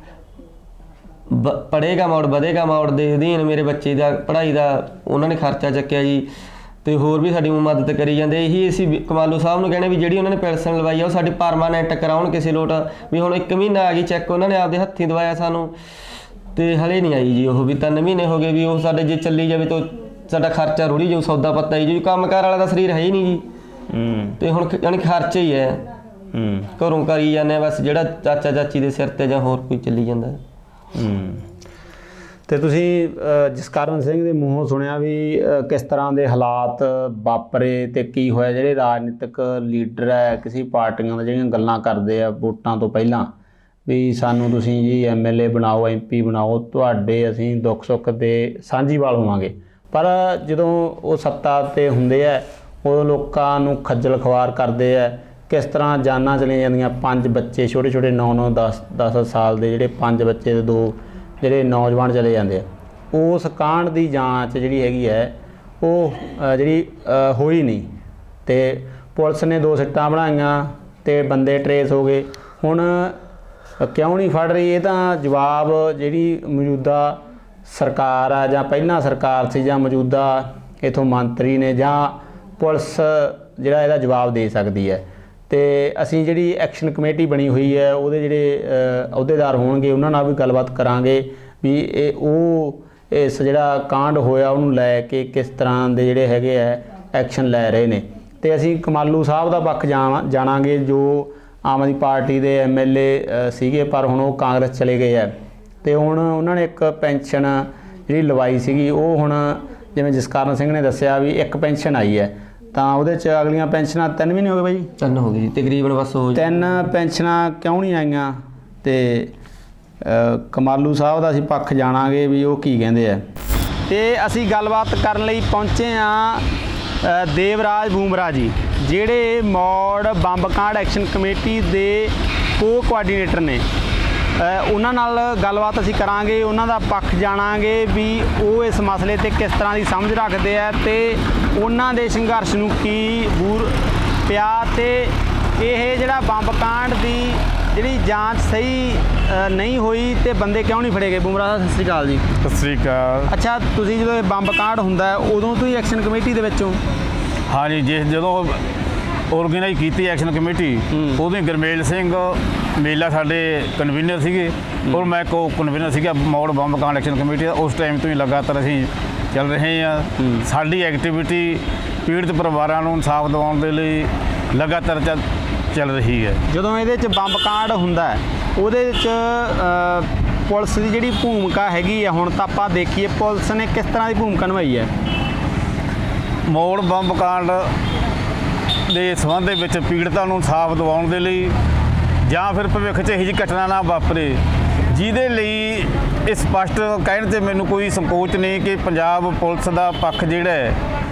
Speaker 1: ਬ ਪੜ੍ਹੇਗਾ ਮੋੜ ਵਧੇਗਾ ਮੋੜ ਦੇ ਅਧੀਨ ਮੇਰੇ ਬੱਚੇ ਦਾ ਪੜ੍ਹਾਈ ਦਾ ਉਹਨਾਂ ਨੇ ਖਰਚਾ ਚੱਕਿਆ ਜੀ। ਤੇ ਹੋਰ ਵੀ ਸਾਡੀ ਮਦਦ ਕਰੀ ਜਾਂਦੇ। ਇਹੀ ਅਸੀਂ ਕਮਾਲੂ ਸਾਹਿਬ ਨੂੰ ਕਹਿੰਦੇ ਵੀ ਜਿਹੜੀ ਉਹਨਾਂ ਨੇ ਪੈਨਸ਼ਨ ਲਵਾਈ ਆ ਉਹ ਸਾਡੀ ਪਰਮਾਨੈਂਟ ਕਰਾਉਣ ਕਿਸੇ ਲੋਟ। ਵੀ ਹੁਣ ਇੱਕ ਮਹੀਨਾ ਆ ਗਈ ਚੈੱਕ, ਉਹਨਾਂ ਨੇ ਆਪਦੇ ਹੱਥੀਂ ਦਵਾਇਆ ਸਾਨੂੰ, ਤੇ ਹਲੇ ਨਹੀਂ ਆਈ ਜੀ ਉਹ ਵੀ। ਤਿੰਨ ਮਹੀਨੇ ਹੋ ਗਏ ਵੀ ਉਹ ਸਾਡੇ ਜੇ ਚੱਲੀ ਜਾਵੇ ਤਾਂ ਸਾਡਾ ਖਰਚਾ ਰੁੜੀ ਜਾਊ, ਸੌਦਾ ਪੱਤਾ ਹੀ ਜੀ, ਕੰਮ ਕਾਰ ਵਾਲਾ ਦਾ ਸਰੀਰ ਹੈ ਹੀ ਨਹੀਂ ਜੀ। ਤੇ ਹੁਣ ਯਾਨੀ ਖਰਚਾ ਹੀ ਹੈ, ਘਰੋਂ ਕਰੀ ਜਾਂਦੇ ਬਸ, ਜਿਹੜਾ ਚਾਚਾ ਚਾਚੀ ਦੇ ਸਿਰ ਤੇ ਜਾਂ ਹੋਰ ਕੋਈ ਚੱਲੀ ਜਾਂਦਾ।
Speaker 4: ਤੇ ਤੁਸੀਂ ਜਸਕਰਨ ਸਿੰਘ ਦੇ ਮੂੰਹੋਂ ਸੁਣਿਆ ਵੀ ਕਿਸ ਤਰ੍ਹਾਂ ਦੇ ਹਾਲਾਤ ਵਾਪਰੇ ਤੇ ਕੀ ਹੋਇਆ? ਜਿਹੜੇ ਰਾਜਨੀਤਿਕ ਲੀਡਰ ਹੈ ਕਿਸੇ ਪਾਰਟੀਆਂ ਦਾ ਜਿਹੜੀਆਂ ਗੱਲਾਂ ਕਰਦੇ ਆ ਵੋਟਾਂ ਤੋਂ ਪਹਿਲਾਂ ਵੀ ਸਾਨੂੰ ਤੁਸੀਂ ਜੀ ਐਮ ਐਲ ਏ ਬਣਾਓ, ਐਮ ਪੀ ਬਣਾਓ, ਤੁਹਾਡੇ ਅਸੀਂ ਦੁੱਖ ਸੁੱਖ ਦੇ ਸਾਂਝੀਵਾਲ ਹੋਵਾਂਗੇ। ਪਰ ਜਦੋਂ ਉਹ ਸੱਤਾ 'ਤੇ ਹੁੰਦੇ ਆ ਉਹ ਲੋਕਾਂ ਨੂੰ ਖੱਜਲ ਖਵਾਰ ਕਰਦੇ ਆ। ਕਿਸ ਤਰ੍ਹਾਂ ਜਾਨਾਂ ਚਲੀਆਂ ਜਾਂਦੀਆਂ, ਪੰਜ ਬੱਚੇ ਛੋਟੇ ਛੋਟੇ ਨੌ ਨੌ ਦਸ ਦਸ ਸਾਲ ਦੇ ਜਿਹੜੇ ਪੰਜ ਬੱਚੇ ਦੇ ਦੋ ਜਿਹੜੇ ਨੌਜਵਾਨ ਚਲੇ ਜਾਂਦੇ ਆ। ਉਸ ਕਾਂਡ ਦੀ ਜਾਂਚ ਜਿਹੜੀ ਹੈਗੀ ਹੈ ਉਹ ਜਿਹੜੀ ਹੋਈ ਨਹੀਂ, ਤੇ ਪੁਲਿਸ ਨੇ ਦੋ ਸਿੱਟਾਂ ਬਣਾਈਆਂ ਤੇ ਬੰਦੇ ਟਰੇਸ ਹੋ ਗਏ। ਹੁਣ ਕਿਉਂ ਨਹੀਂ ਫੜ ਰਹੀ? ਇਹ ਤਾਂ ਜਵਾਬ ਜਿਹੜੀ ਮੌਜੂਦਾ ਸਰਕਾਰ ਆ ਜਾਂ ਪਹਿਲਾਂ ਸਰਕਾਰ ਸੀ ਜਾਂ ਮੌਜੂਦਾ ਇੱਥੋਂ ਮੰਤਰੀ ਨੇ ਜਾਂ ਪੁਲਿਸ ਜਿਹੜਾ ਇਹਦਾ ਜਵਾਬ ਦੇ ਸਕਦੀ ਹੈ। ਤੇ ਅਸੀਂ ਜਿਹੜੀ ਐਕਸ਼ਨ ਕਮੇਟੀ ਬਣੀ ਹੋਈ ਹੈ ਉਹਦੇ ਜਿਹੜੇ ਅਹੁਦੇਦਾਰ ਹੋਣਗੇ ਉਹਨਾਂ ਨਾਲ ਵੀ ਗੱਲਬਾਤ ਕਰਾਂਗੇ ਵੀ ਇਹ ਉਹ ਇਸ ਜਿਹੜਾ ਕਾਂਡ ਹੋਇਆ ਉਹਨੂੰ ਲੈ ਕੇ ਕਿਸ ਤਰ੍ਹਾਂ ਦੇ ਜਿਹੜੇ ਹੈਗੇ ਆ ਐਕਸ਼ਨ ਲੈ ਰਹੇ ਨੇ। ਤੇ ਅਸੀਂ ਕਮਾਲੂ ਸਾਹਿਬ ਦਾ ਪੱਖ ਜਾਣ ਜਾਣਾਂਗੇ ਜੋ ਆਮ ਆਦਮੀ ਪਾਰਟੀ ਦੇ ਐਮ ਐਲ ਏ ਸੀਗੇ, ਪਰ ਹੁਣ ਉਹ ਕਾਂਗਰਸ ਚਲੇ ਗਏ ਹੈ। ਤੇ ਹੁਣ ਉਹਨਾਂ ਨੇ ਇੱਕ ਪੈਨਸ਼ਨ ਜਿਹੜੀ ਲਵਾਈ ਸੀਗੀ ਉਹ ਹੁਣ ਜਿਵੇਂ ਜਸਕਰਨ ਸਿੰਘ ਨੇ ਦੱਸਿਆ ਵੀ ਇੱਕ ਪੈਨਸ਼ਨ ਆਈ ਹੈ, ਤਾਂ ਉਹਦੇ 'ਚ ਅਗਲੀਆਂ ਪੈਨਸ਼ਨਾਂ ਤਿੰਨ ਮਹੀਨੇ ਹੋ ਗਏ ਬਾਈ?
Speaker 1: ਤਿੰਨ ਹੋ ਗਏ ਜੀ ਤਕਰੀਬਨ, ਬਸ ਹੋ
Speaker 4: ਤਿੰਨ ਪੈਨਸ਼ਨਾਂ ਕਿਉਂ ਨਹੀਂ ਆਈਆਂ? ਤੇ ਕਮਾਲੂ ਸਾਹਿਬ ਦਾ ਅਸੀਂ ਪੱਖ ਜਾਣਾਂਗੇ ਵੀ ਉਹ ਕੀ ਕਹਿੰਦੇ ਆ।
Speaker 3: ਤੇ ਅਸੀਂ ਗੱਲਬਾਤ ਕਰਨ ਲਈ ਪਹੁੰਚੇ ਹਾਂ ਦੇਵਰਾਜ ਬੂਮਰਾ ਜੀ, ਜਿਹੜੇ ਮੌੜ ਬੰਬ ਕਾਂਡ ਐਕਸ਼ਨ ਕਮੇਟੀ ਦੇ ਕੋ ਕੋਆਰਡੀਨੇਟਰ ਨੇ। ਉਹਨਾਂ ਨਾਲ ਗੱਲਬਾਤ ਅਸੀਂ ਕਰਾਂਗੇ, ਉਹਨਾਂ ਦਾ ਪੱਖ ਜਾਣਾਂਗੇ ਵੀ ਉਹ ਇਸ ਮਸਲੇ 'ਤੇ ਕਿਸ ਤਰ੍ਹਾਂ ਦੀ ਸਮਝ ਰੱਖਦੇ ਆ ਤੇ ਉਹਨਾਂ ਦੇ ਸੰਘਰਸ਼ ਨੂੰ ਕੀ ਬੂਰ ਪਿਆ, ਤੇ ਇਹ ਜਿਹੜਾ ਬੰਬ ਕਾਂਡ ਦੀ ਜਿਹੜੀ ਜਾਂਚ ਸਹੀ ਨਹੀਂ ਹੋਈ ਤੇ ਬੰਦੇ ਕਿਉਂ ਨਹੀਂ ਫੜੇ ਗਏ। ਬੂਮਰਾ ਸਾਹਿਬ ਸਤਿ ਸ਼੍ਰੀ ਅਕਾਲ ਜੀ।
Speaker 2: ਸਤਿ ਸ਼੍ਰੀ ਅਕਾਲ।
Speaker 3: ਅੱਛਾ, ਤੁਸੀਂ ਜਦੋਂ ਇਹ ਬੰਬ ਕਾਂਡ ਹੁੰਦਾ ਹੈ ਉਦੋਂ ਤੋਂ ਹੀ ਐਕਸ਼ਨ ਕਮੇਟੀ ਦੇ ਵਿੱਚੋਂ?
Speaker 2: ਹਾਂਜੀ, ਜਿਸ ਜਦੋਂ ਔਰਗੇਨਾਈਜ਼ ਕੀਤੀ ਐਕਸ਼ਨ ਕਮੇਟੀ ਉਦੋਂ ਹੀ ਗੁਰਮੇਲ ਸਿੰਘ ਮੇਲਾ ਸਾਡੇ ਕਨਵੀਨਰ ਸੀਗੇ ਔਰ ਮੈਂ ਕੋ ਕਨਵੀਨਰ ਸੀਗਾ ਮੌੜ ਬੰਬ ਕਾਂਡ ਐਕਸ਼ਨ ਕਮੇਟੀ ਦਾ। ਉਸ ਟਾਈਮ ਤੋਂ ਹੀ ਲਗਾਤਾਰ ਅਸੀਂ ਚੱਲ ਰਹੇ ਹਾਂ। ਸਾਡੀ ਐਕਟੀਵਿਟੀ ਪੀੜਤ ਪਰਿਵਾਰਾਂ ਨੂੰ ਇਨਸਾਫ ਦਿਵਾਉਣ ਦੇ ਲਈ ਲਗਾਤਾਰ ਚੱਲ ਚੱਲ ਰਹੀ ਹੈ।
Speaker 3: ਜਦੋਂ ਇਹਦੇ 'ਚ ਬੰਬ ਕਾਂਡ ਹੁੰਦਾ ਹੈ ਉਹਦੇ 'ਚ ਪੁਲਿਸ ਦੀ ਜਿਹੜੀ ਭੂਮਿਕਾ ਹੈਗੀ ਆ, ਹੁਣ ਤਾਂ ਆਪਾਂ ਦੇਖੀਏ ਪੁਲਿਸ ਨੇ ਕਿਸ ਤਰ੍ਹਾਂ ਦੀ ਭੂਮਿਕਾ ਨਿਭਾਈ ਹੈ?
Speaker 2: ਮੌੜ ਬੰਬ ਕਾਂਡ ਦੇ ਸੰਬੰਧ ਦੇ ਵਿੱਚ ਪੀੜਤਾਂ ਨੂੰ ਇਨਸਾਫ ਦਿਵਾਉਣ ਦੇ ਲਈ ਜਾਂ ਫਿਰ ਭਵਿੱਖ 'ਚ ਇਹੋ ਜਿਹੀ ਘਟਨਾ ਨਾ ਵਾਪਰੇ, ਜਿਹਦੇ ਲਈ ਇਹ ਸਪਸ਼ਟ ਕਹਿਣ 'ਤੇ ਮੈਨੂੰ ਕੋਈ ਸੰਕੋਚ ਨਹੀਂ ਕਿ ਪੰਜਾਬ ਪੁਲਿਸ ਦਾ ਪੱਖ ਜਿਹੜਾ ਹੈ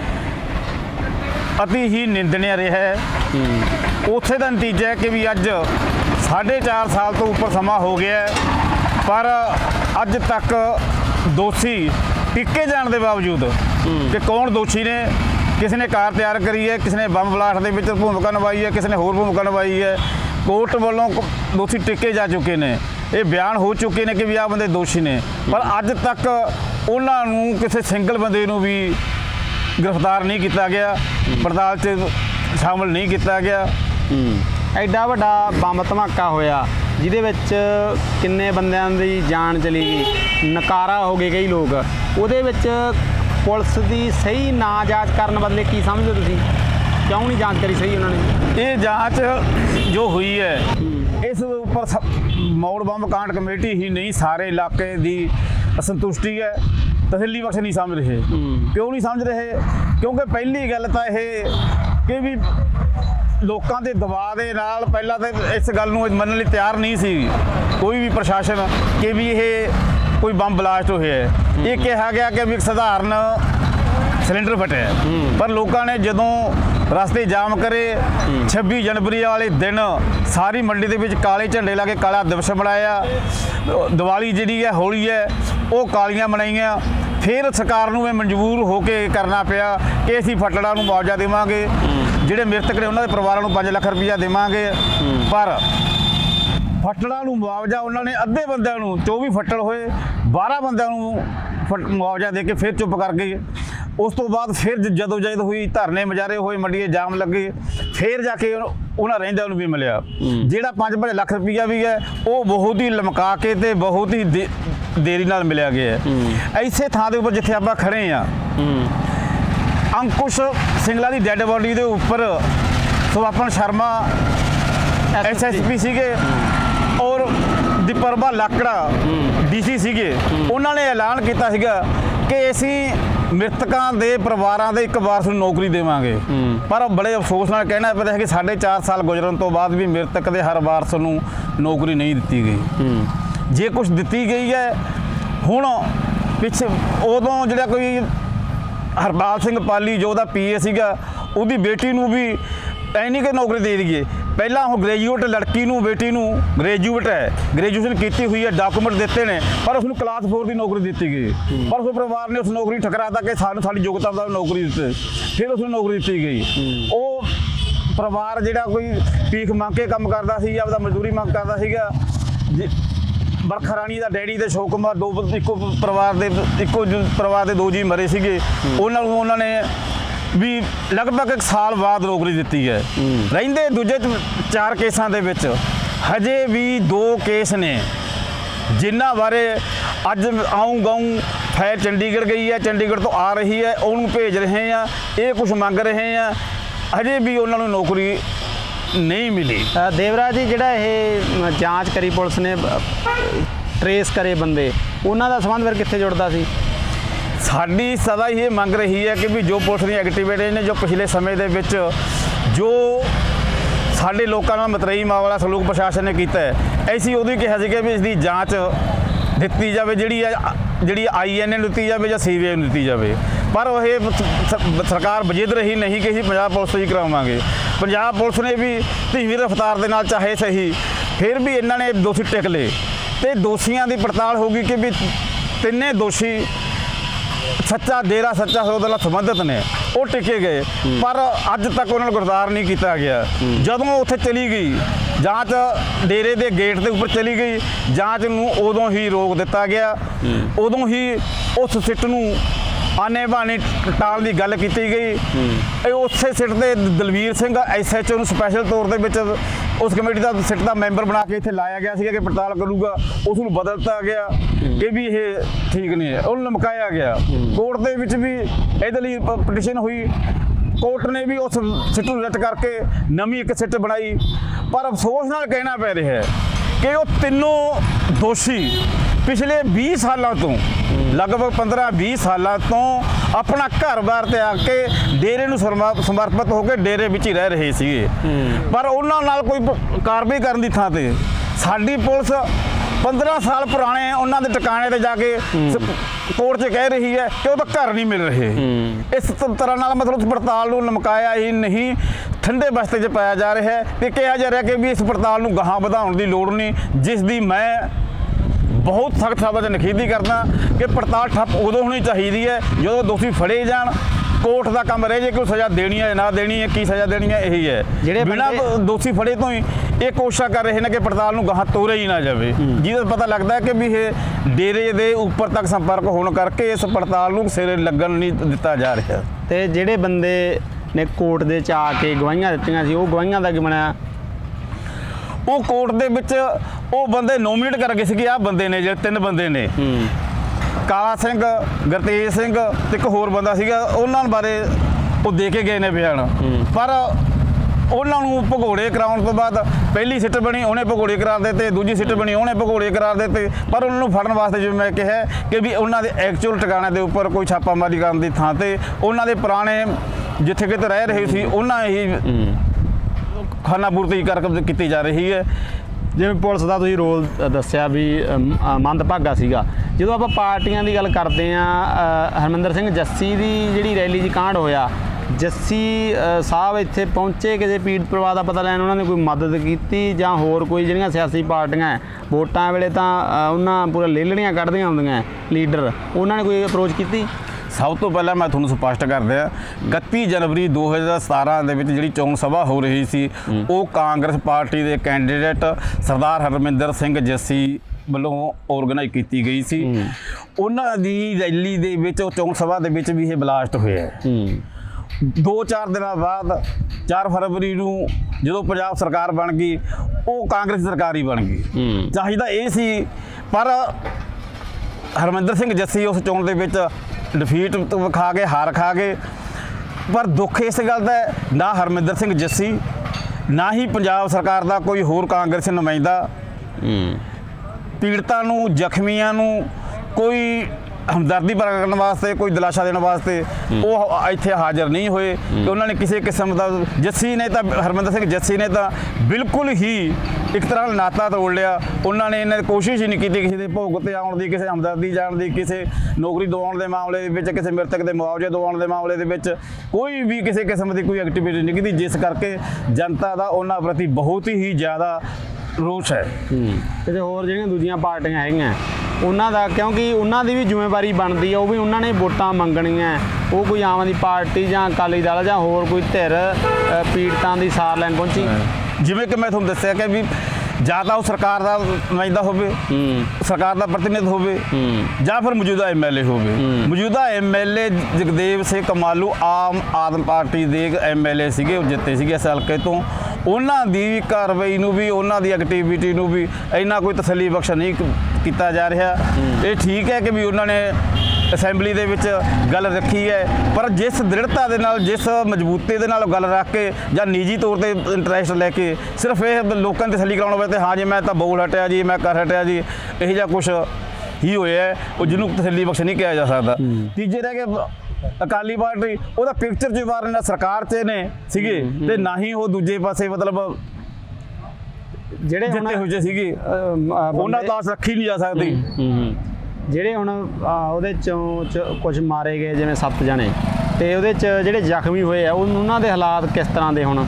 Speaker 2: ਅਤੀ ਹੀ ਨਿੰਦਣੀय ਰਿਹਾ ਹੈ। ਉੱਥੇ ਦਾ ਨਤੀਜਾ ਹੈ ਕਿ ਵੀ ਅੱਜ ਸਾਢੇ ਚਾਰ ਸਾਲ ਤੋਂ ਉੱਪਰ ਸਮਾਂ ਹੋ ਗਿਆ, ਪਰ ਅੱਜ ਤੱਕ ਦੋਸ਼ੀ ਟਿੱਕੇ ਜਾਣ ਦੇ ਬਾਵਜੂਦ ਕਿ ਕੌਣ ਦੋਸ਼ੀ ਨੇ, ਕਿਸੇ ਨੇ ਕਾਰ ਤਿਆਰ ਕਰੀ ਹੈ, ਕਿਸੇ ਨੇ ਬੰਬ ਬਲਾਸਟ ਦੇ ਵਿੱਚ ਭੂਮਿਕਾ ਨਿਭਾਈ ਹੈ, ਕਿਸੇ ਨੇ ਹੋਰ ਭੂਮਿਕਾ ਨਿਭਾਈ ਹੈ, ਕੋਰਟ ਵੱਲੋਂ ਦੋਸ਼ੀ ਟਿੱਕੇ ਜਾ ਚੁੱਕੇ ਨੇ, ਇਹ ਬਿਆਨ ਹੋ ਚੁੱਕੇ ਨੇ ਕਿ ਵੀ ਆਹ ਬੰਦੇ ਦੋਸ਼ੀ ਨੇ, ਪਰ ਅੱਜ ਤੱਕ ਉਹਨਾਂ ਨੂੰ ਕਿਸੇ ਸਿੰਗਲ ਬੰਦੇ ਨੂੰ ਵੀ ਗ੍ਰਿਫਤਾਰ ਨਹੀਂ ਕੀਤਾ ਗਿਆ। ਪੜਤਾਲ 'ਚ ਸ਼ਾਮਲ ਨਹੀਂ ਕੀਤਾ ਗਿਆ।
Speaker 3: ਐਡਾ ਵੱਡਾ ਬੰਬ ਧਮਾਕਾ ਹੋਇਆ ਜਿਹਦੇ ਵਿੱਚ ਕਿੰਨੇ ਬੰਦਿਆਂ ਦੀ ਜਾਨ ਚਲੀ ਗਈ, ਨਕਾਰਾ ਹੋ ਗਏ ਕਈ ਲੋਕ, ਉਹਦੇ ਵਿੱਚ ਪੁਲਿਸ ਦੀ ਸਹੀ ਨਾ ਜਾਂਚ ਕਰਨ ਬਦਲੇ ਕੀ ਸਮਝਦੇ ਹੋ ਤੁਸੀਂ? ਕਿਉਂ ਨਹੀਂ ਜਾਂਚ ਕਰੀ ਸਹੀ ਉਹਨਾਂ ਨੇ?
Speaker 2: ਇਹ ਜਾਂਚ ਜੋ ਹੋਈ ਹੈ ਇਸ ਉੱਪਰ ਸ- ਮੌੜ ਬੰਬ ਕਾਂਡ ਕਮੇਟੀ ਹੀ ਨਹੀਂ, ਸਾਰੇ ਇਲਾਕੇ ਦੀ ਅਸੰਤੁਸ਼ਟੀ ਹੈ, ਤਸੱਲੀ ਬਖਸ਼ ਨਹੀਂ ਸਮਝ ਰਹੇ। ਕਿਉਂ ਨਹੀਂ ਸਮਝ ਰਹੇ? ਕਿਉਂਕਿ ਪਹਿਲੀ ਗੱਲ ਤਾਂ ਇਹ ਕਿ ਵੀ ਲੋਕਾਂ ਦੇ ਦਬਾਅ ਦੇ ਨਾਲ ਪਹਿਲਾਂ ਤਾਂ ਇਸ ਗੱਲ ਨੂੰ ਮੰਨਣ ਲਈ ਤਿਆਰ ਨਹੀਂ ਸੀ ਕੋਈ ਵੀ ਪ੍ਰਸ਼ਾਸਨ ਕਿ ਵੀ ਇਹ ਕੋਈ ਬੰਬ ਬਲਾਸਟ ਹੋਇਆ ਹੈ। ਇਹ ਕਿਹਾ ਗਿਆ ਕਿ ਵੀ ਇੱਕ ਸਧਾਰਨ ਸਿਲੰਡਰ ਫਟਿਆ, ਪਰ ਲੋਕਾਂ ਨੇ ਜਦੋਂ ਰਸਤੇ ਜਾਮ ਕਰੇ ਛੱਬੀ ਜਨਵਰੀ ਵਾਲੇ ਦਿਨ ਸਾਰੀ ਮੰਡੀ ਦੇ ਵਿੱਚ ਕਾਲੇ ਝੰਡੇ ਲਾ ਕੇ ਕਾਲਾ ਦਿਵਸ ਮਨਾਇਆ। ਦੀਵਾਲੀ ਜਿਹੜੀ ਹੈ, ਹੋਲੀ ਹੈ, ਉਹ ਕਾਲੀਆਂ ਮਨਾਈਆਂ। ਫਿਰ ਸਰਕਾਰ ਨੂੰ ਇਹ ਮਨਜ਼ੂਰ ਹੋ ਕੇ ਕਰਨਾ ਪਿਆ ਕਿ ਅਸੀਂ ਫੱਟੜਾਂ ਨੂੰ ਮੁਆਵਜ਼ਾ ਦੇਵਾਂਗੇ, ਜਿਹੜੇ ਮ੍ਰਿਤਕ ਨੇ ਉਹਨਾਂ ਦੇ ਪਰਿਵਾਰਾਂ ਨੂੰ ਪੰਜ ਲੱਖ ਰੁਪਈਆ ਦੇਵਾਂਗੇ। ਪਰ ਫੱਟੜਾਂ ਨੂੰ ਮੁਆਵਜ਼ਾ ਉਹਨਾਂ ਨੇ ਅੱਧੇ ਬੰਦਿਆਂ ਨੂੰ, ਚੌਵੀ ਫੱਟੜ ਹੋਏ, ਬਾਰਾਂ ਬੰਦਿਆਂ ਨੂੰ ਫਟ ਮੁਆਵਜ਼ਾ ਦੇ ਕੇ ਫਿਰ ਚੁੱਪ ਕਰ ਗਏ। ਉਸ ਤੋਂ ਬਾਅਦ ਫਿਰ ਜਦੋਂ ਜਦ ਹੋਈ, ਧਰਨੇ ਮੁਜ਼ਾਹਰੇ ਹੋਏ, ਮੰਡੀਏ ਜਾਮ ਲੱਗੇ, ਫਿਰ ਜਾ ਕੇ ਉਹਨਾਂ ਰਹਿੰਦਿਆਂ ਨੂੰ ਵੀ ਮਿਲਿਆ। ਜਿਹੜਾ ਪੰਜ ਪੰਜ ਲੱਖ ਰੁਪਈਆ ਵੀ ਹੈ ਉਹ ਬਹੁਤ ਹੀ ਲਮਕਾ ਕੇ ਤੇ ਬਹੁਤ ਹੀ ਦੇ- ਦੇਰੀ ਨਾਲ ਮਿਲਿਆ ਗਿਆ ਹੈ। ਇਸੇ ਥਾਂ ਦੇ ਉੱਪਰ ਜਿੱਥੇ ਆਪਾਂ ਖੜੇ ਆ, ਅੰਕੁਸ਼ ਸਿੰਗਲਾ ਦੀ ਡੈੱਡ ਬੋਡੀ ਦੇ ਉੱਪਰ Subhapan Sharma S S P ਸੀਗੇ ਔਰ ਦੀਪਰਭਾ ਲਾਕੜਾ ਡੀ ਸੀ ਸੀਗੇ। ਉਹਨਾਂ ਨੇ ਐਲਾਨ ਕੀਤਾ ਸੀਗਾ ਕਿ ਅਸੀਂ ਮ੍ਰਿਤਕਾਂ ਦੇ ਪਰਿਵਾਰਾਂ ਦੇ ਇੱਕ ਵਾਰਸ ਨੂੰ ਨੌਕਰੀ ਦੇਵਾਂਗੇ। ਪਰ ਬੜੇ ਅਫਸੋਸ ਨਾਲ ਕਹਿਣਾ ਪੈਂਦਾ ਹੈ ਕਿ ਸਾਢੇ ਚਾਰ ਸਾਲ ਗੁਜ਼ਰਨ ਤੋਂ ਬਾਅਦ ਵੀ ਮ੍ਰਿਤਕ ਦੇ ਹਰ ਵਾਰਸ ਨੂੰ ਨੌਕਰੀ ਨਹੀਂ ਦਿੱਤੀ ਗਈ। ਜੇ ਕੁਝ ਦਿੱਤੀ ਗਈ ਹੈ ਹੁਣ ਪਿੱਛੇ ਉਦੋਂ ਜਿਹੜਾ ਕੋਈ ਹਰਪਾਲ ਸਿੰਘ ਪਾਲੀ ਜੋ ਉਹਦਾ ਪੀ ਏ ਸੀਗਾ, ਉਹਦੀ ਬੇਟੀ ਨੂੰ ਵੀ ਐ ਨਹੀਂ ਕਿ ਨੌਕਰੀ ਦੇ ਦਈਏ। ਪਹਿਲਾਂ ਉਹ ਗ੍ਰੈਜੂਏਟ ਲੜਕੀ ਨੂੰ, ਬੇਟੀ ਨੂੰ ਗ੍ਰੈਜੂਏਟ ਹੈ, ਗ੍ਰੈਜੂਏਸ਼ਨ ਕੀਤੀ ਹੋਈ ਹੈ, ਡਾਕੂਮੈਂਟ ਦਿੱਤੇ ਨੇ, ਪਰ ਉਸ ਨੂੰ ਕਲਾਸ ਫੋਰ ਦੀ ਨੌਕਰੀ ਦਿੱਤੀ ਗਈ। ਪਰ ਉਸ ਪਰਿਵਾਰ ਨੇ ਉਸ ਨੌਕਰੀ ਠਕਰਾਤਾ ਕਿ ਸਾਨੂੰ ਸਾਡੀ ਯੋਗਤਾ ਦਾ ਨੌਕਰੀ ਦਿੱਤੇ, ਫਿਰ ਉਸ ਨੂੰ ਨੌਕਰੀ ਦਿੱਤੀ ਗਈ। ਉਹ ਪਰਿਵਾਰ ਜਿਹੜਾ ਕੋਈ ਭੀਖ ਮੰਗ ਕੇ ਕੰਮ ਕਰਦਾ ਸੀ, ਆਪਦਾ ਮਜ਼ਦੂਰੀ ਮੰਗ ਕਰਦਾ ਸੀਗਾ। ਬਰਖਾ ਰਾਣੀ ਦਾ ਡੈਡੀ ਤੇ ਅਸ਼ੋਕ ਕੁਮਾਰ ਦੋ ਇੱਕੋ ਪਰਿਵਾਰ ਦੇ ਇੱਕੋ ਪਰਿਵਾਰ ਦੇ ਦੋ ਜੀ ਮਰੇ ਸੀਗੇ। ਉਹਨਾਂ ਨੂੰ ਉਹਨਾਂ ਨੇ ਵੀ ਲਗਭਗ ਇੱਕ ਸਾਲ ਬਾਅਦ ਨੌਕਰੀ ਦਿੱਤੀ ਹੈ। ਰਹਿੰਦੇ ਦੂਜੇ ਚਾਰ ਕੇਸਾਂ ਦੇ ਵਿੱਚ ਹਜੇ ਵੀ ਦੋ ਕੇਸ ਨੇ ਜਿਨ੍ਹਾਂ ਬਾਰੇ ਅੱਜ ਆਉਂ ਗਾਉਂ ਫਾਇਰ ਚੰਡੀਗੜ੍ਹ ਗਈ ਹੈ, ਚੰਡੀਗੜ੍ਹ ਤੋਂ ਆ ਰਹੀ ਹੈ, ਉਹਨੂੰ ਭੇਜ ਰਹੇ ਆ, ਇਹ ਕੁਝ ਮੰਗ ਰਹੇ ਆ, ਹਜੇ ਵੀ ਉਹਨਾਂ ਨੂੰ ਨੌਕਰੀ ਨਹੀਂ ਮਿਲੀ।
Speaker 3: ਅ, ਦੇਵਰਾਜ ਜੀ, ਜਿਹੜਾ ਇਹ ਜਾਂਚ ਕਰੀ ਪੁਲਿਸ ਨੇ, ਟਰੇਸ ਕਰੇ ਬੰਦੇ, ਉਹਨਾਂ ਦਾ ਸੰਬੰਧ ਫਿਰ ਕਿੱਥੇ ਜੁੜਦਾ ਸੀ?
Speaker 2: ਸਾਡੀ ਸਦਾ ਇਹ ਮੰਗ ਰਹੀ ਹੈ ਕਿ ਵੀ ਜੋ ਪੁਲਿਸ ਦੀਆਂ ਐਕਟੀਵਿਟੀਆਂ ਨੇ, ਜੋ ਪਿਛਲੇ ਸਮੇਂ ਦੇ ਵਿੱਚ ਜੋ ਸਾਡੇ ਲੋਕਾਂ ਨਾਲ ਮਤਰੇਈ ਮਾਮਲਾ ਸਲੂਕ ਪ੍ਰਸ਼ਾਸਨ ਨੇ ਕੀਤਾ ਹੈ, ਅਸੀਂ ਉਦੋਂ ਹੀ ਕਿਹਾ ਸੀਗਾ ਵੀ ਇਸ ਦੀ ਜਾਂਚ ਦਿੱਤੀ ਜਾਵੇ, ਜਿਹੜੀ ਹੈ ਜਿਹੜੀ ਆਈ ਐਨ ਏ ਨੂੰ ਦਿੱਤੀ ਜਾਵੇ ਜਾਂ ਸੀ ਬੀ ਆਈ ਨੂੰ ਦਿੱਤੀ ਜਾਵੇ। ਪਰ ਉਹ ਇਹ ਸਰਕਾਰ ਵਜਿਦ ਰਹੀ ਨਹੀਂ ਕਿ ਅਸੀਂ ਪੰਜਾਬ ਪੁਲਿਸ ਹੀ ਕਰਾਵਾਂਗੇ। ਪੰਜਾਬ ਪੁਲਿਸ ਨੇ ਵੀ ਧੀਮੀ ਰਫ਼ਤਾਰ ਦੇ ਨਾਲ ਚਾਹੇ ਸਹੀ, ਫਿਰ ਵੀ ਇਹਨਾਂ ਨੇ ਦੋਸ਼ੀ ਟਿਕ ਲਏ ਤੇ ਦੋਸ਼ੀਆਂ ਦੀ ਪੜਤਾਲ ਹੋ ਗਈ ਕਿ ਵੀ ਤਿੰਨੇ ਦੋਸ਼ੀ ਸੱਚਾ ਡੇਰਾ ਸੱਚਾ ਸੌਦੇ ਨਾਲ ਸੰਬੰਧਿਤ ਨੇ, ਉਹ ਟਿਕੇ ਗਏ। ਪਰ ਅੱਜ ਤੱਕ ਉਹਨਾਂ ਨੂੰ ਗ੍ਰਿਫਤਾਰ ਨਹੀਂ ਕੀਤਾ ਗਿਆ। ਜਦੋਂ ਉੱਥੇ ਚਲੀ ਗਈ ਜਾਂਚ, ਡੇਰੇ ਦੇ ਗੇਟ ਦੇ ਉੱਪਰ ਚਲੀ ਗਈ ਜਾਂਚ ਨੂੰ, ਉਦੋਂ ਹੀ ਰੋਕ ਦਿੱਤਾ ਗਿਆ। ਉਦੋਂ ਹੀ ਉਸ ਸਿੱਟ ਨੂੰ ਆਨੇ ਬਾਨੇ ਟਾਲ ਦੀ ਗੱਲ ਕੀਤੀ ਗਈ। ਇਹ ਉਸੇ ਸਿੱਟ ਦੇ Dalvir Singh S H O ਨੂੰ ਸਪੈਸ਼ਲ ਤੌਰ ਦੇ ਵਿੱਚ ਉਸ ਕਮੇਟੀ ਦਾ ਸਿੱਟ ਦਾ ਮੈਂਬਰ ਬਣਾ ਕੇ ਇੱਥੇ ਲਾਇਆ ਗਿਆ ਸੀਗਾ ਕਿ ਪੜਤਾਲ ਕਰੂਗਾ। ਉਸ ਨੂੰ ਬਦਲਤਾ ਗਿਆ ਕਿ ਵੀ ਇਹ ਠੀਕ ਨਹੀਂ ਹੈ, ਉਹਨੂੰ ਲਮਕਾਇਆ ਗਿਆ। ਕੋਰਟ ਦੇ ਵਿੱਚ ਵੀ ਇਹਦੇ ਲਈ ਪਟੀਸ਼ਨ ਹੋਈ, ਕੋਰਟ ਨੇ ਵੀ ਉਸ ਸਿੱਟ ਨੂੰ ਰੱਦ ਕਰਕੇ ਨਵੀਂ ਇੱਕ ਸਿੱਟ ਬਣਾਈ। ਪਰ ਅਫਸੋਸ ਨਾਲ ਕਹਿਣਾ ਪੈ ਰਿਹਾ ਹੈ ਕਿ ਉਹ ਤਿੰਨੋਂ ਦੋਸ਼ੀ ਪਿਛਲੇ ਵੀਹ ਸਾਲਾਂ ਤੋਂ, ਲਗਭਗ ਪੰਦਰਾਂ ਵੀਹ ਸਾਲਾਂ ਤੋਂ ਆਪਣਾ ਘਰ-ਬਾਰ ਤਿਆਗ ਕੇ ਡੇਰੇ ਨੂੰ ਸਮਰਪਿਤ ਹੋ ਕੇ ਡੇਰੇ ਵਿੱਚ ਹੀ ਰਹਿ ਰਹੇ ਸੀਗੇ। ਪਰ ਉਹਨਾਂ ਨਾਲ ਕੋਈ ਕਾਰਵਾਈ ਕਰਨ ਦੀ ਥਾਂ ਤੇ ਸਾਡੀ ਪੁਲਿਸ ਪੰਦਰਾਂ ਸਾਲ ਪੁਰਾਣੇ ਉਹਨਾਂ ਦੇ ਟਿਕਾਣੇ ਤੇ ਜਾ ਕੇ ਕੋਰਟ 'ਚ ਕਹਿ ਰਹੀ ਹੈ ਕਿ ਉਹ ਤਾਂ ਘਰ ਨਹੀਂ ਮਿਲ ਰਹੇ। ਇਸ ਤਰ੍ਹਾਂ ਨਾਲ ਮਤਲਬ ਉਸ ਪੜਤਾਲ ਨੂੰ ਲਮਕਾਇਆ ਹੀ ਨਹੀਂ, ਠੰਡੇ ਬਸਤੇ 'ਚ ਪਾਇਆ ਜਾ ਰਿਹਾ ਹੈ ਤੇ ਕਿਹਾ ਜਾ ਰਿਹਾ ਕਿ ਵੀ ਇਸ ਪੜਤਾਲ ਨੂੰ ਗਾਹਾਂ ਵਧਾਉਣ ਦੀ ਲੋੜ ਨਹੀਂ, ਜਿਸ ਦੀ ਮੈਂ ਬਹੁਤ ਸਖਤ ਸ਼ਬਦਾਂ 'ਚ ਨਿਖੇਧੀ ਕਰਦਾ ਕਿ ਪੜਤਾਲ ਠੱਪ ਉਦੋਂ ਹੋਣੀ ਚਾਹੀਦੀ ਹੈ ਜਦੋਂ ਦੋਸ਼ੀ ਫੜੇ ਜਾਣ। ਕੋਰਟ ਦਾ ਕੰਮ ਰਹਿ ਜੇ ਕਿ ਸਜ਼ਾ ਦੇਣੀ ਹੈ ਨਾ ਦੇਣੀ ਹੈ, ਕੀ ਸਜ਼ਾ ਦੇਣੀ ਹੈ, ਇਹੀ ਹੈ। ਜਿਹੜੇ ਬਿਨਾਂ ਦੋਸ਼ੀ ਫੜੇ ਤੋਂ ਹੀ ਇਹ ਕੋਸ਼ਿਸ਼ ਕਰ ਰਹੇ ਨੇ ਕਿ ਪੜਤਾਲ ਨੂੰ ਗਾਹਾਂ ਤੋਰੇ ਹੀ ਨਾ ਜਾਵੇ, ਜਿਹਦਾ ਪਤਾ ਲੱਗਦਾ ਕਿ ਵੀ ਇਹ ਡੇਰੇ ਦੇ ਉੱਪਰ ਤੱਕ ਸੰਪਰਕ ਹੋਣ ਕਰਕੇ ਇਸ ਪੜਤਾਲ ਨੂੰ ਸਿਰੇ ਲੱਗਣ ਨਹੀਂ ਦਿੱਤਾ ਜਾ ਰਿਹਾ।
Speaker 3: ਤੇ ਜਿਹੜੇ ਬੰਦੇ
Speaker 4: ਨੇ ਕੋਰਟ ਦੇ ਚ ਆ ਕੇ ਗਵਾਹੀਆਂ ਦਿੱਤੀਆਂ ਸੀ, ਉਹ ਗਵਾਹੀਆਂ ਦਾ ਕੀ ਬਣਿਆ?
Speaker 2: ਉਹ ਕੋਰਟ ਦੇ ਵਿੱਚ ਉਹ ਬੰਦੇ ਨੋਮੀਨੇਟ ਕਰ ਗਏ ਸੀਗੇ, ਆਹ ਬੰਦੇ ਨੇ ਜਿਹੜੇ ਤਿੰਨ ਬੰਦੇ ਨੇ, ਕਾਲਾ ਸਿੰਘ, ਗੁਰਤੇਜ ਸਿੰਘ ਤੇ ਇੱਕ ਹੋਰ ਬੰਦਾ ਸੀਗਾ, ਉਹਨਾਂ ਬਾਰੇ ਉਹ ਦੇ ਕੇ ਗਏ ਨੇ ਬਿਆਨ। ਪਰ ਉਹਨਾਂ ਨੂੰ ਭਗੌੜੇ ਕਰਾਉਣ ਤੋਂ ਬਾਅਦ ਪਹਿਲੀ ਸਿੱਟ ਬਣੀ ਉਹਨੇ ਭਗੌੜੇ ਕਰਾਰ ਦਿੱਤੇ, ਦੂਜੀ ਸਿੱਟ ਬਣੀ ਉਹਨੇ ਭਗੌੜੇ ਕਰਾਰ ਦਿੱਤੇ। ਪਰ ਉਹਨਾਂ ਨੂੰ ਫੜਨ ਵਾਸਤੇ ਜਿਵੇਂ ਮੈਂ ਕਿਹਾ ਕਿ ਵੀ ਉਹਨਾਂ ਦੇ ਐਕਚੁਅਲ ਟਿਕਾਣੇ ਦੇ ਉੱਪਰ ਕੋਈ ਛਾਪਾਮਾਰੀ ਕਰਨ ਦੀ ਥਾਂ ਤੇ ਉਹਨਾਂ ਦੇ ਪੁਰਾਣੇ ਜਿੱਥੇ ਕਿਤੇ ਰਹਿ ਰਹੇ ਸੀ ਉਹਨਾਂ ਹੀ ਖਾਨਾਪੂਰਤੀ ਕਰ ਕੀਤੀ ਜਾ ਰਹੀ ਹੈ।
Speaker 4: ਜਿਵੇਂ ਪੁਲਿਸ ਦਾ ਤੁਸੀਂ ਰੋਲ ਦੱਸਿਆ ਵੀ ਮੰਦਭਾਗਾ ਸੀਗਾ, ਜਦੋਂ ਆਪਾਂ ਪਾਰਟੀਆਂ ਦੀ ਗੱਲ ਕਰਦੇ ਹਾਂ, ਹਰਮਿੰਦਰ ਸਿੰਘ ਜੱਸੀ ਦੀ ਜਿਹੜੀ ਰੈਲੀ 'ਚ ਕਾਂਡ ਹੋਇਆ, ਜੱਸੀ ਸਾਹਿਬ ਇੱਥੇ ਪਹੁੰਚੇ ਕਿਸੇ ਪੀੜਤ ਪਰਿਵਾਰ ਦਾ ਪਤਾ ਲੈਣ, ਉਹਨਾਂ ਨੇ ਕੋਈ ਮਦਦ ਕੀਤੀ ਜਾਂ ਹੋਰ ਕੋਈ ਜਿਹੜੀਆਂ ਸਿਆਸੀ ਪਾਰਟੀਆਂ ਵੋਟਾਂ ਵੇਲੇ ਤਾਂ ਉਹਨਾਂ ਪੂਰਾ ਲੇਲੜੀਆਂ ਕੱਢਦੀਆਂ ਹੁੰਦੀਆਂ ਲੀਡਰ, ਉਹਨਾਂ ਨੇ ਕੋਈ ਅਪਰੋਚ ਕੀਤੀ?
Speaker 2: ਸਭ ਤੋਂ ਪਹਿਲਾਂ ਮੈਂ ਤੁਹਾਨੂੰ ਸਪਸ਼ਟ ਕਰ ਦਿਆਂ, ਇਕੱਤੀ ਜਨਵਰੀ ਦੋ ਹਜ਼ਾਰ ਸਤਾਰਾਂ ਦੇ ਵਿੱਚ ਜਿਹੜੀ ਚੋਣ ਸਭਾ ਹੋ ਰਹੀ ਸੀ ਉਹ ਕਾਂਗਰਸ ਪਾਰਟੀ ਦੇ ਕੈਂਡੀਡੇਟ ਸਰਦਾਰ ਹਰਮਿੰਦਰ ਸਿੰਘ ਜੱਸੀ ਵੱਲੋਂ ਆਰਗੇਨਾਈਜ਼ ਕੀਤੀ ਗਈ ਸੀ। ਉਹਨਾਂ ਦੀ ਰੈਲੀ ਦੇ ਵਿੱਚ ਉਹ ਚੋਣ ਸਭਾ ਦੇ ਵਿੱਚ ਵੀ ਇਹ ਬਲਾਸਟ ਹੋਇਆ। ਦੋ ਚਾਰ ਦਿਨਾਂ ਬਾਅਦ ਚਾਰ ਫਰਵਰੀ ਨੂੰ ਜਦੋਂ ਪੰਜਾਬ ਸਰਕਾਰ ਬਣ ਗਈ, ਉਹ ਕਾਂਗਰਸ ਸਰਕਾਰ ਹੀ ਬਣ ਗਈ। ਚਾਹੀਦਾ ਇਹ ਸੀ, ਪਰ ਹਰਮਿੰਦਰ ਸਿੰਘ ਜੱਸੀ ਉਸ ਚੋਣ ਦੇ ਵਿੱਚ ਡਿਫੀਟ ਖਾ ਕੇ ਹਾਰ ਖਾ ਗਏ। ਪਰ ਦੁੱਖ ਇਸ ਗੱਲ ਦਾ ਨਾ ਹਰਮਿੰਦਰ ਸਿੰਘ ਜੱਸੀ ਨਾ ਹੀ ਪੰਜਾਬ ਸਰਕਾਰ ਦਾ ਕੋਈ ਹੋਰ ਕਾਂਗਰਸੀ ਨੁਮਾਇੰਦਾ ਪੀੜਤਾਂ ਨੂੰ, ਜ਼ਖਮੀਆਂ ਨੂੰ ਕੋਈ ਹਮਦਰਦੀ ਪ੍ਰਗਟ ਕਰਨ ਵਾਸਤੇ, ਕੋਈ ਦਿਲਾਸਾ ਦੇਣ ਵਾਸਤੇ ਉਹ ਇੱਥੇ ਹਾਜ਼ਰ ਨਹੀਂ ਹੋਏ। ਕਿ ਉਹਨਾਂ ਨੇ ਕਿਸੇ ਕਿਸਮ ਦਾ, ਜੱਸੀ ਨੇ ਤਾਂ ਹਰਮਿੰਦਰ ਸਿੰਘ ਜੱਸੀ ਨੇ ਤਾਂ ਬਿਲਕੁਲ ਹੀ ਇੱਕ ਤਰ੍ਹਾਂ ਨਾਲ ਨਾਤਾ ਤੋੜ ਲਿਆ। ਉਹਨਾਂ ਨੇ ਇਹਨਾਂ ਦੀ ਕੋਸ਼ਿਸ਼ ਹੀ ਨਹੀਂ ਕੀਤੀ ਕਿਸੇ ਦੇ ਭੋਗ ਤੇ ਆਉਣ ਦੀ, ਕਿਸੇ ਹਮਦਰਦੀ ਜਾਣ ਦੀ, ਕਿਸੇ ਨੌਕਰੀ ਦਿਵਾਉਣ ਦੇ ਮਾਮਲੇ ਦੇ ਵਿੱਚ, ਕਿਸੇ ਮ੍ਰਿਤਕ ਦੇ ਮੁਆਵਜ਼ੇ ਦਿਵਾਉਣ ਦੇ ਮਾਮਲੇ ਦੇ ਵਿੱਚ ਕੋਈ ਵੀ ਕਿਸੇ ਕਿਸਮ ਦੀ ਕੋਈ ਐਕਟੀਵਿਟੀ ਨਹੀਂ ਕੀਤੀ, ਜਿਸ ਕਰਕੇ ਜਨਤਾ ਦਾ ਉਹਨਾਂ ਪ੍ਰਤੀ ਬਹੁਤ ਹੀ ਜ਼ਿਆਦਾ ਰੋਸ ਹੈ।
Speaker 4: ਤੇ ਹੋਰ ਜਿਹੜੀਆਂ ਦੂਜੀਆਂ ਪਾਰਟੀਆਂ ਹੈਗੀਆਂ ਉਹਨਾਂ ਦਾ, ਕਿਉਂਕਿ ਉਹਨਾਂ ਦੀ ਵੀ ਜ਼ਿੰਮੇਵਾਰੀ ਬਣਦੀ ਹੈ, ਉਹ ਵੀ ਉਹਨਾਂ ਨੇ ਵੋਟਾਂ ਮੰਗਣੀਆਂ। ਉਹ ਕੋਈ ਆਮ ਆਦਮੀ ਪਾਰਟੀ ਜਾਂ ਅਕਾਲੀ ਦਲ ਜਾਂ ਹੋਰ ਕੋਈ ਧਿਰ ਪੀੜਤਾਂ ਦੀ ਸਾਰ ਲੈਣ ਪਹੁੰਚੀ?
Speaker 2: ਜਿਵੇਂ ਕਿ ਮੈਂ ਤੁਹਾਨੂੰ ਦੱਸਿਆ ਕਿ ਵੀ ਜਾਂ ਤਾਂ ਉਹ ਸਰਕਾਰ ਦਾ ਨੁਮਾਇੰਦਾ ਹੋਵੇ, ਸਰਕਾਰ ਦਾ ਪ੍ਰਤੀਨਿਧ ਹੋਵੇ, ਜਾਂ ਫਿਰ ਮੌਜੂਦਾ ਐਮ ਐਲ ਏ ਹੋਵੇ। ਮੌਜੂਦਾ M L A Jagdev Singh Kamalu Aam Aadmi party ਦੇ ਐਮ ਐਲ ਏ ਸੀਗੇ, ਉਹ ਜਿੱਤੇ ਸੀਗੇ ਇਸ ਹਲਕੇ ਤੋਂ। ਉਹਨਾਂ ਦੀ ਕਾਰਵਾਈ ਨੂੰ ਵੀ, ਉਹਨਾਂ ਦੀ ਐਕਟੀਵਿਟੀ ਨੂੰ ਵੀ ਇੰਨਾ ਕੋਈ ਤਸੱਲੀ ਬਖਸ਼ ਨਹੀਂ ਕੀਤਾ ਜਾ ਰਿਹਾ। ਇਹ ਠੀਕ ਹੈ ਕਿ ਵੀ ਉਹਨਾਂ ਨੇ ਅਸੈਂਬਲੀ ਦੇ ਵਿੱਚ ਗੱਲ ਰੱਖੀ ਹੈ, ਪਰ ਜਿਸ ਦ੍ਰਿੜਤਾ ਦੇ ਨਾਲ, ਜਿਸ ਮਜ਼ਬੂਤੀ ਦੇ ਨਾਲ ਗੱਲ ਰੱਖ ਕੇ ਜਾਂ ਨਿੱਜੀ ਤੌਰ ਤੇ ਇੰਟਰਸਟ ਲੈ ਕੇ ਸਿਰਫ ਇਹ ਲੋਕਾਂ ਦੀ ਤਸੱਲੀ ਕਰਾਉਣ ਵਾਸਤੇ, ਹਾਂ ਜੀ ਮੈਂ ਤਾਂ ਬੋਲ ਹਟਿਆ ਜੀ, ਮੈਂ ਕਰ ਹਟਿਆ ਜੀ, ਇਹੋ ਜਿਹਾ ਕੁਛ ਹੀ ਹੋਇਆ, ਉਹ ਜਿਹਨੂੰ ਤਸੱਲੀ ਬਖਸ਼ ਨਹੀਂ ਕਿਹਾ ਜਾ ਸਕਦਾ। ਤੀਜੇ ਰਹਿ ਗਏ ਅਕਾਲੀ ਪਾਰਟੀ, ਉਹਦਾ ਪਿਕਚਰ ਚ ਵਾਰ ਨਾ ਸਰਕਾਰ 'ਚ ਨੇ ਸੀਗੇ ਤੇ ਨਾ ਹੀ ਉਹ ਦੂਜੇ ਪਾਸੇ ਮਤਲਬ ਜਿਹੜੇ ਜਿੱਤੇ ਹੋਏ ਸੀਗੇ, ਉਹਨਾਂ ਦਾ ਆਸ ਰੱਖੀ ਨਹੀਂ ਜਾ ਸਕਦੀ।
Speaker 4: ਜਿਹੜੇ ਹੁਣ ਉਹਦੇ ਚੋਂ ਕੁਝ ਮਾਰੇ ਗਏ ਜਿਵੇਂ ਸੱਤ ਜਣੇ, ਤੇ ਉਹਦੇ 'ਚ ਜਿਹੜੇ ਜ਼ਖਮੀ ਹੋਏ ਆ ਉਹਨਾਂ ਦੇ ਹਾਲਾਤ ਕਿਸ ਤਰ੍ਹਾਂ ਦੇ? ਹੁਣ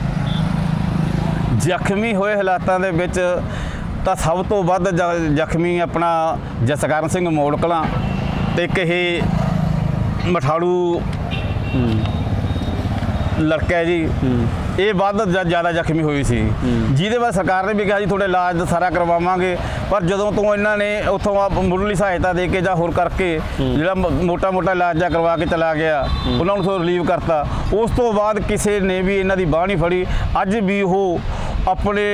Speaker 2: ਜ਼ਖਮੀ ਹੋਏ ਹਾਲਾਤਾਂ ਦੇ ਵਿੱਚ ਤਾਂ ਸਭ ਤੋਂ ਵੱਧ ਜ਼ਖਮੀ ਆਪਣਾ ਜਸਕਰਨ ਸਿੰਘ ਮੋੜ ਕਲਾਂ ਤੇ ਇੱਕ ਇਹ ਮਠਾੜੂ ਲੜਕਾ ਜੀ, ਇਹ ਵੱਧ ਜ਼ਿਆਦਾ ਜ਼ਖਮੀ ਹੋਈ ਸੀ, ਜਿਹਦੇ ਬਾਅਦ ਸਰਕਾਰ ਨੇ ਵੀ ਕਿਹਾ ਜੀ ਤੁਹਾਡੇ ਇਲਾਜ ਸਾਰਾ ਕਰਵਾਵਾਂਗੇ। ਪਰ ਜਦੋਂ ਤੋਂ ਇਹਨਾਂ ਨੇ ਉੱਥੋਂ ਮੁੱਢਲੀ ਸਹਾਇਤਾ ਦੇ ਕੇ ਜਾਂ ਹੋਰ ਕਰਕੇ ਜਿਹੜਾ ਮੋਟਾ ਮੋਟਾ ਇਲਾਜ ਜਾ ਕਰਵਾ ਕੇ ਚਲਾ ਗਿਆ, ਉਹਨਾਂ ਨੂੰ ਥੋੜਾ ਰਿਲੀਵ ਕਰਤਾ। ਉਸ ਤੋਂ ਬਾਅਦ ਕਿਸੇ ਨੇ ਵੀ ਇਹਨਾਂ ਦੀ ਬਾਂਹ ਨਹੀਂ ਫੜੀ। ਅੱਜ ਵੀ ਉਹ ਆਪਣੇ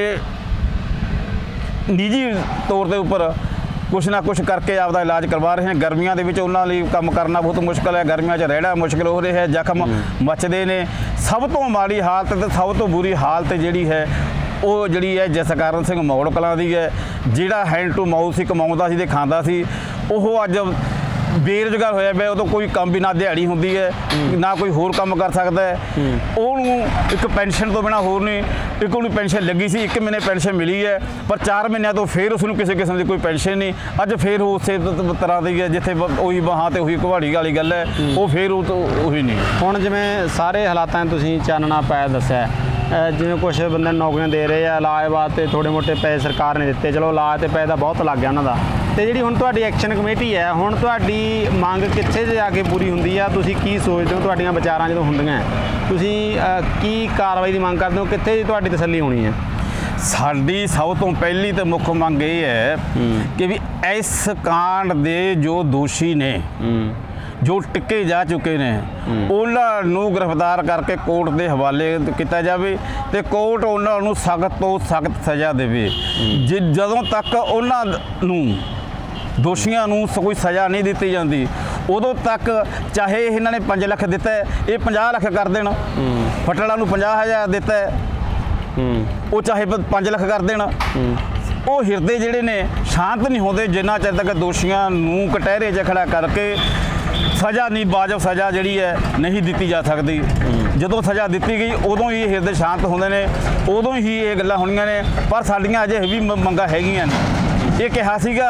Speaker 2: ਨਿੱਜੀ ਤੌਰ ਦੇ ਉੱਪਰ ਕੁਛ ਨਾ ਕੁਛ ਕਰਕੇ ਆਪਦਾ ਇਲਾਜ ਕਰਵਾ ਰਹੇ ਹਨ। ਗਰਮੀਆਂ ਦੇ ਵਿੱਚ ਉਹਨਾਂ ਲਈ ਕੰਮ ਕਰਨਾ ਬਹੁਤ ਮੁਸ਼ਕਿਲ ਹੈ, ਗਰਮੀਆਂ 'ਚ ਰਹਿਣਾ ਮੁਸ਼ਕਿਲ ਹੋ ਰਿਹਾ ਹੈ, ਜ਼ਖਮ ਮੱਚਦੇ ਨੇ। ਸਭ ਤੋਂ ਮਾੜੀ ਹਾਲਤ ਤੇ ਸਭ ਤੋਂ ਬੁਰੀ ਹਾਲਤ ਜਿਹੜੀ ਹੈ ਉਹ ਜਿਹੜੀ ਹੈ ਜਸਕਰਨ ਸਿੰਘ ਮੌੜ ਕਲਾਂ ਦੀ ਹੈ। ਜਿਹੜਾ ਹੈਂਡ ਟੂ ਮਾਊਥ ਸੀ, ਕਮਾਉਂਦਾ ਸੀ ਤੇ ਖਾਂਦਾ ਸੀ, ਉਹ ਅੱਜ ਬੇਰੁਜ਼ਗਾਰ ਹੋਇਆ ਪਿਆ। ਉਦੋਂ ਕੋਈ ਕੰਮ ਵੀ ਨਾ ਦਿਹਾੜੀ ਹੁੰਦੀ ਹੈ, ਨਾ ਕੋਈ ਹੋਰ ਕੰਮ ਕਰ ਸਕਦਾ ਹੈ। ਉਹਨੂੰ ਇੱਕ ਪੈਨਸ਼ਨ ਤੋਂ ਬਿਨਾਂ ਹੋਰ ਨਹੀਂ, ਇੱਕ ਉਹਨੂੰ ਪੈਨਸ਼ਨ ਲੱਗੀ ਸੀ, ਇੱਕ ਮਹੀਨੇ ਪੈਨਸ਼ਨ ਮਿਲੀ ਹੈ, ਪਰ ਚਾਰ ਮਹੀਨਿਆਂ ਤੋਂ ਫਿਰ ਉਸ ਨੂੰ ਕਿਸੇ ਕਿਸਮ ਦੀ ਕੋਈ ਪੈਨਸ਼ਨ ਨਹੀਂ। ਅੱਜ ਫਿਰ ਉਹ ਉਸੇ ਤਰ੍ਹਾਂ ਦੀ ਹੈ, ਜਿੱਥੇ ਉਹੀ ਬਾਹਾਂ ਤੇ ਉਹੀ ਘਵਾੜੀ ਵਾਲੀ ਗੱਲ ਹੈ, ਉਹ ਫਿਰ ਉਹ ਉਹੀ ਨਹੀਂ।
Speaker 4: ਹੁਣ ਜਿਵੇਂ ਸਾਰੇ ਹਾਲਾਤਾਂ ਤੁਸੀਂ ਚਾਨਣਾ ਪਾਇਆ ਦੱਸਿਆ, ਜਿਵੇਂ ਕੁਛ ਬੰਦੇ ਨੌਕਰੀਆਂ ਦੇ ਰਹੇ ਆ, ਇਲਾਜ ਵਾਸਤੇ ਥੋੜ੍ਹੇ ਮੋਟੇ ਪੈਸੇ ਸਰਕਾਰ ਨੇ ਦਿੱਤੇ, ਚਲੋ ਇਲਾਜ ਤੇ ਪੈਸੇ ਤਾਂ ਬਹੁਤ ਲੱਗ ਗਿਆ ਉਹਨਾਂ ਦਾ। ਤੇ ਜਿਹੜੀ ਹੁਣ ਤੁਹਾਡੀ ਐਕਸ਼ਨ ਕਮੇਟੀ ਹੈ, ਹੁਣ ਤੁਹਾਡੀ ਮੰਗ ਕਿੱਥੇ ਜਾ ਕੇ ਪੂਰੀ ਹੁੰਦੀ ਆ? ਤੁਸੀਂ ਕੀ ਸੋਚਦੇ ਹੋ? ਤੁਹਾਡੀਆਂ ਵਿਚਾਰਾਂ ਜਦੋਂ ਹੁੰਦੀਆਂ ਤੁਸੀਂ ਕੀ ਕਾਰਵਾਈ ਦੀ ਮੰਗ ਕਰਦੇ ਹੋ? ਕਿੱਥੇ ਦੀ ਤੁਹਾਡੀ ਤਸੱਲੀ ਹੋਣੀ ਹੈ?
Speaker 2: ਸਾਡੀ ਸਭ ਤੋਂ ਪਹਿਲੀ ਤੇ ਮੁੱਖ ਮੰਗ ਇਹ ਹੈ ਕਿ ਵੀ ਇਸ ਕਾਂਡ ਦੇ ਜੋ ਦੋਸ਼ੀ ਨੇ, ਜੋ ਟਿੱਕੇ ਜਾ ਚੁੱਕੇ ਨੇ ਉਹਨਾਂ ਨੂੰ ਗ੍ਰਿਫਤਾਰ ਕਰਕੇ ਕੋਰਟ ਦੇ ਹਵਾਲੇ ਕੀਤਾ ਜਾਵੇ ਤੇ ਕੋਰਟ ਉਹਨਾਂ ਨੂੰ ਸਖਤ ਤੋਂ ਸਖਤ ਸਜ਼ਾ ਦੇਵੇ। ਜੇ ਜਦੋਂ ਤੱਕ ਉਹਨਾਂ ਨੂੰ ਦੋਸ਼ੀਆਂ ਨੂੰ ਕੋਈ ਸਜ਼ਾ ਨਹੀਂ ਦਿੱਤੀ ਜਾਂਦੀ ਉਦੋਂ ਤੱਕ ਚਾਹੇ ਇਹਨਾਂ ਨੇ ਪੰਜ ਲੱਖ ਦਿੱਤਾ ਇਹ ਪੰਜਾਹ ਲੱਖ ਕਰ ਦੇਣ, ਫਟੜਾ ਨੂੰ ਪੰਜਾਹ ਹਜ਼ਾਰ ਦਿੱਤਾ ਉਹ ਚਾਹੇ ਪੰਜ ਲੱਖ ਕਰ ਦੇਣ, ਉਹ ਹਿਰਦੇ ਜਿਹੜੇ ਨੇ ਸ਼ਾਂਤ ਨਹੀਂ ਹੁੰਦੇ ਜਿੰਨਾ ਚਿਰ ਤੱਕ ਦੋਸ਼ੀਆਂ ਨੂੰ ਕਟਹਿਰੇ 'ਚ ਖੜਾ ਕਰਕੇ ਸਜ਼ਾ ਨਹੀਂ ਵਾਜਬ ਸਜ਼ਾ ਜਿਹੜੀ ਹੈ ਨਹੀਂ ਦਿੱਤੀ ਜਾ ਸਕਦੀ। ਜਦੋਂ ਸਜ਼ਾ ਦਿੱਤੀ ਗਈ ਉਦੋਂ ਹੀ ਹਿਰਦੇ ਸ਼ਾਂਤ ਹੁੰਦੇ ਨੇ, ਉਦੋਂ ਹੀ ਇਹ ਗੱਲਾਂ ਹੋਣੀਆਂ ਨੇ। ਪਰ ਸਾਡੀਆਂ ਅਜੇ ਵੀ ਮੰਗਾਂ ਹੈਗੀਆਂ ਨੇ। ਇਹ ਕਿਹਾ ਸੀਗਾ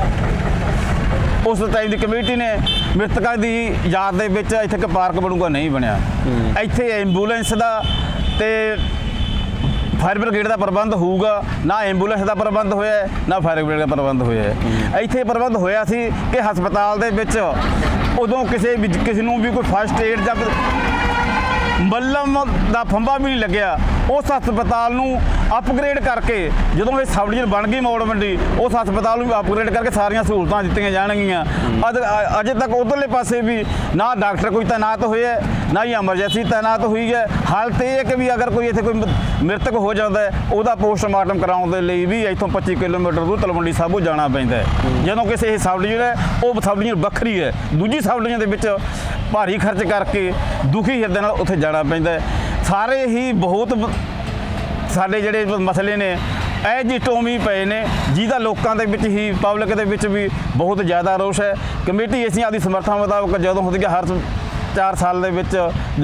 Speaker 2: ਉਸ ਟਾਈਮ ਦੀ ਕਮੇਟੀ ਨੇ ਮ੍ਰਿਤਕਾਂ ਦੀ ਯਾਦ ਦੇ ਵਿੱਚ ਇੱਥੇ ਇੱਕ ਪਾਰਕ ਬਣੂਗਾ, ਨਹੀਂ ਬਣਿਆ। ਇੱਥੇ ਐਂਬੂਲੈਂਸ ਦਾ ਤੇ ਫਾਇਰ ਬ੍ਰਿਗੇਡ ਦਾ ਪ੍ਰਬੰਧ ਹੋਊਗਾ, ਨਾ ਐਂਬੂਲੈਂਸ ਦਾ ਪ੍ਰਬੰਧ ਹੋਇਆ ਨਾ ਫਾਇਰ ਬ੍ਰਿਗੇਡ ਦਾ ਪ੍ਰਬੰਧ ਹੋਇਆ। ਇੱਥੇ ਪ੍ਰਬੰਧ ਹੋਇਆ ਸੀ ਕਿ ਹਸਪਤਾਲ ਦੇ ਵਿੱਚ ਉਦੋਂ ਕਿਸੇ ਵੀ ਕਿਸੇ ਨੂੰ ਵੀ ਕੋਈ ਫਸਟ ਏਡ ਜਾਂ ਮੱਲਮ ਦਾ ਫੰਬਾ ਵੀ ਨਹੀਂ ਲੱਗਿਆ। ਉਸ ਹਸਪਤਾਲ ਨੂੰ ਅਪਗ੍ਰੇਡ ਕਰਕੇ ਜਦੋਂ ਇਹ ਸਬ ਡਿਵੀਜ਼ਨ ਬਣ ਗਈ ਮੌੜ ਮੰਡੀ, ਉਸ ਹਸਪਤਾਲ ਨੂੰ ਅਪਗ੍ਰੇਡ ਕਰਕੇ ਸਾਰੀਆਂ ਸਹੂਲਤਾਂ ਦਿੱਤੀਆਂ ਜਾਣਗੀਆਂ। ਅਜ ਅਜੇ ਤੱਕ ਉਧਰਲੇ ਪਾਸੇ ਵੀ ਨਾ ਡਾਕਟਰ ਕੋਈ ਤੈਨਾਤ ਹੋਇਆ ਨਾ ਹੀ ਐਮਰਜੈਂਸੀ ਤੈਨਾਤ ਹੋਈ ਹੈ। ਹਾਲਤ ਇਹ ਹੈ ਕਿ ਵੀ ਅਗਰ ਕੋਈ ਇੱਥੇ ਕੋਈ ਮ੍ਰਿਤਕ ਹੋ ਜਾਂਦਾ ਉਹਦਾ ਪੋਸਟਮਾਰਟਮ ਕਰਾਉਣ ਦੇ ਲਈ ਵੀ ਇੱਥੋਂ ਪੱਚੀ ਕਿਲੋਮੀਟਰ ਦੂਰ ਤਲਵੰਡੀ ਸਾਬੋ ਜਾਣਾ ਪੈਂਦਾ। ਜਦੋਂ ਕਿਸੇ ਇਹ ਸਬ ਡਿਵੀਜ਼ਨ ਹੈ ਉਹ ਸਬ ਡਿਵੀਜ਼ਨ ਵੱਖਰੀ ਹੈ, ਦੂਜੀ ਸਬ ਡਿਵੀਜ਼ਨ ਦੇ ਵਿੱਚ ਭਾਰੀ ਖਰਚ ਕਰਕੇ ਦੁਖੀ ਹਿਰਦੇ ਨਾਲ ਉੱਥੇ ਜਾਣਾ ਪੈਂਦਾ। ਸਾਰੇ ਹੀ ਬਹੁਤ ਸਾਡੇ ਜਿਹੜੇ ਮਸਲੇ ਨੇ ਇਹ ਜੀ ਟੋਮੀ ਪਏ ਨੇ ਜਿਹਦਾ ਲੋਕਾਂ ਦੇ ਵਿੱਚ ਹੀ ਪਬਲਿਕ ਦੇ ਵਿੱਚ ਵੀ ਬਹੁਤ ਜ਼ਿਆਦਾ ਰੋਸ਼ ਹੈ। ਕਮੇਟੀ ਅਸੀਂ ਆਪਦੀ ਸਮਰੱਥਾ ਮੁਤਾਬਕ ਜਦੋਂ ਹੁੰਦੀ ਹੈ ਹਰ ਚਾਰ ਸਾਲ ਦੇ ਵਿੱਚ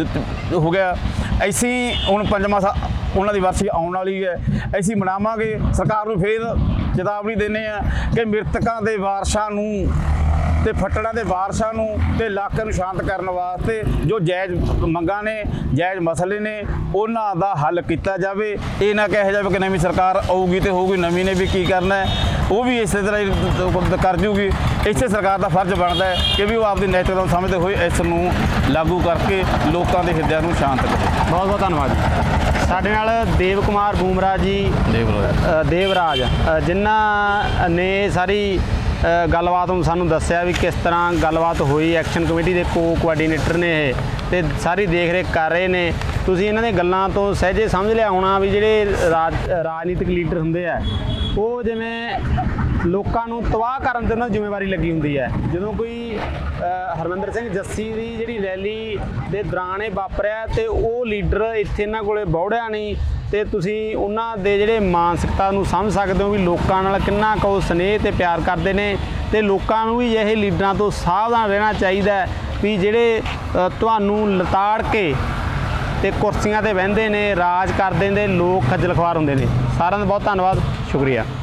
Speaker 2: ਹੋ ਗਿਆ, ਅਸੀਂ ਹੁਣ ਪੰਜਵਾਂ ਸਾ ਉਹਨਾਂ ਦੀ ਵਰਸੀ ਆਉਣ ਵਾਲੀ ਹੈ, ਅਸੀਂ ਮਨਾਵਾਂਗੇ। ਸਰਕਾਰ ਨੂੰ ਫੇਰ ਚੇਤਾਵਨੀ ਦਿੰਦੇ ਆ ਕਿ ਮ੍ਰਿਤਕਾਂ ਦੇ ਵਾਰਸਾਂ ਨੂੰ ਤੇ ਫੱਟੜਾਂ ਦੇ ਵਾਰਸਾਂ ਨੂੰ ਤੇ ਇਲਾਕੇ ਨੂੰ ਸ਼ਾਂਤ ਕਰਨ ਵਾਸਤੇ ਜੋ ਜਾਇਜ਼ ਮੰਗਾਂ ਨੇ ਜਾਇਜ਼ ਮਸਲੇ ਨੇ ਉਹਨਾਂ ਦਾ ਹੱਲ ਕੀਤਾ ਜਾਵੇ। ਇਹ ਨਾ ਕਿਹਾ ਜਾਵੇ ਕਿ ਨਵੀਂ ਸਰਕਾਰ ਆਊਗੀ ਤੇ ਹੋਊਗੀ, ਨਵੀਂ ਨੇ ਵੀ ਕੀ ਕਰਨਾ ਉਹ ਵੀ ਇਸੇ ਤਰ੍ਹਾਂ ਹੀ ਕਰ ਜੂਗੀ। ਇਸੇ ਸਰਕਾਰ ਦਾ ਫਰਜ਼ ਬਣਦਾ ਹੈ ਕਿ ਵੀ ਉਹ ਆਪਦੀ ਨੈਤਿਕਤਾ ਨੂੰ ਸਮਝਦੇ ਹੋਏ ਇਸ ਨੂੰ ਲਾਗੂ ਕਰਕੇ ਲੋਕਾਂ ਦੇ ਹਿਰਦਿਆਂ ਨੂੰ ਸ਼ਾਂਤ ਕਰੇ।
Speaker 3: ਬਹੁਤ ਬਹੁਤ ਧੰਨਵਾਦ ਜੀ। ਸਾਡੇ ਨਾਲ ਦੇਵ ਕੁਮਾਰ ਬੂਮਰਾ ਜੀ ਦੇਵਰਾਜ ਦੇਵਰਾਜ ਜਿਨ੍ਹਾਂ ਨੇ ਸਾਰੀ ਗੱਲਬਾਤ ਨੂੰ ਸਾਨੂੰ ਦੱਸਿਆ ਵੀ ਕਿਸ ਤਰ੍ਹਾਂ ਗੱਲਬਾਤ ਹੋਈ। ਐਕਸ਼ਨ ਕਮੇਟੀ ਦੇ ਕੋ ਕੋਆਰਡੀਨੇਟਰ ਨੇ ਇਹ ਤੇ ਸਾਰੀ ਦੇਖ ਰੇਖ ਕਰ ਰਹੇ ਨੇ। ਤੁਸੀਂ ਇਹਨਾਂ ਦੀਆਂ ਗੱਲਾਂ ਤੋਂ ਸਹਿਜੇ ਸਮਝ ਲਿਆ ਹੋਣਾ ਵੀ ਜਿਹੜੇ ਰਾਜ ਰਾਜਨੀਤਿਕ ਲੀਡਰ ਹੁੰਦੇ ਆ ਉਹ ਜਿਵੇਂ ਲੋਕਾਂ ਨੂੰ ਤਬਾਹ ਕਰਨ ਦੇ ਉਹਨਾਂ ਦੀ ਜ਼ਿੰਮੇਵਾਰੀ ਲੱਗੀ ਹੁੰਦੀ ਹੈ। ਜਦੋਂ ਕੋਈ ਹਰਮਿੰਦਰ ਸਿੰਘ ਜੱਸੀ ਦੀ ਜਿਹੜੀ ਰੈਲੀ ਦੇ ਦੌਰਾਨ ਇਹ ਵਾਪਰਿਆ ਤੇ ਉਹ ਲੀਡਰ ਇੱਥੇ ਇਹਨਾਂ ਕੋਲੇ ਬੌੜਿਆ ਨਹੀਂ ਤੇ ਤੁਸੀਂ ਉਹਨਾਂ ਦੇ ਜਿਹੜੇ ਮਾਨਸਿਕਤਾ ਨੂੰ ਸਮਝ ਸਕਦੇ ਹੋ ਵੀ ਲੋਕਾਂ ਨਾਲ ਕਿੰਨਾ ਕੁ ਸਨੇਹ ਤੇ ਪਿਆਰ ਕਰਦੇ ਨੇ। ਤੇ ਲੋਕਾਂ ਨੂੰ ਵੀ ਇਹ ਲੀਡਰਾਂ ਤੋਂ ਸਾਵਧਾਨ ਰਹਿਣਾ ਚਾਹੀਦਾ ਵੀ ਜਿਹੜੇ ਤੁਹਾਨੂੰ ਲਤਾੜ ਕੇ ਤੇ ਕੁਰਸੀਆਂ ਤੇ ਬਹਿੰਦੇ ਨੇ, ਰਾਜ ਕਰਦੇ ਨੇ, ਲੋਕ ਖੱਜਲ ਖਵਾਰ ਹੁੰਦੇ ਨੇ। ਸਾਰਿਆਂ ਦਾ ਬਹੁਤ ਧੰਨਵਾਦ, ਸ਼ੁਕਰੀਆ।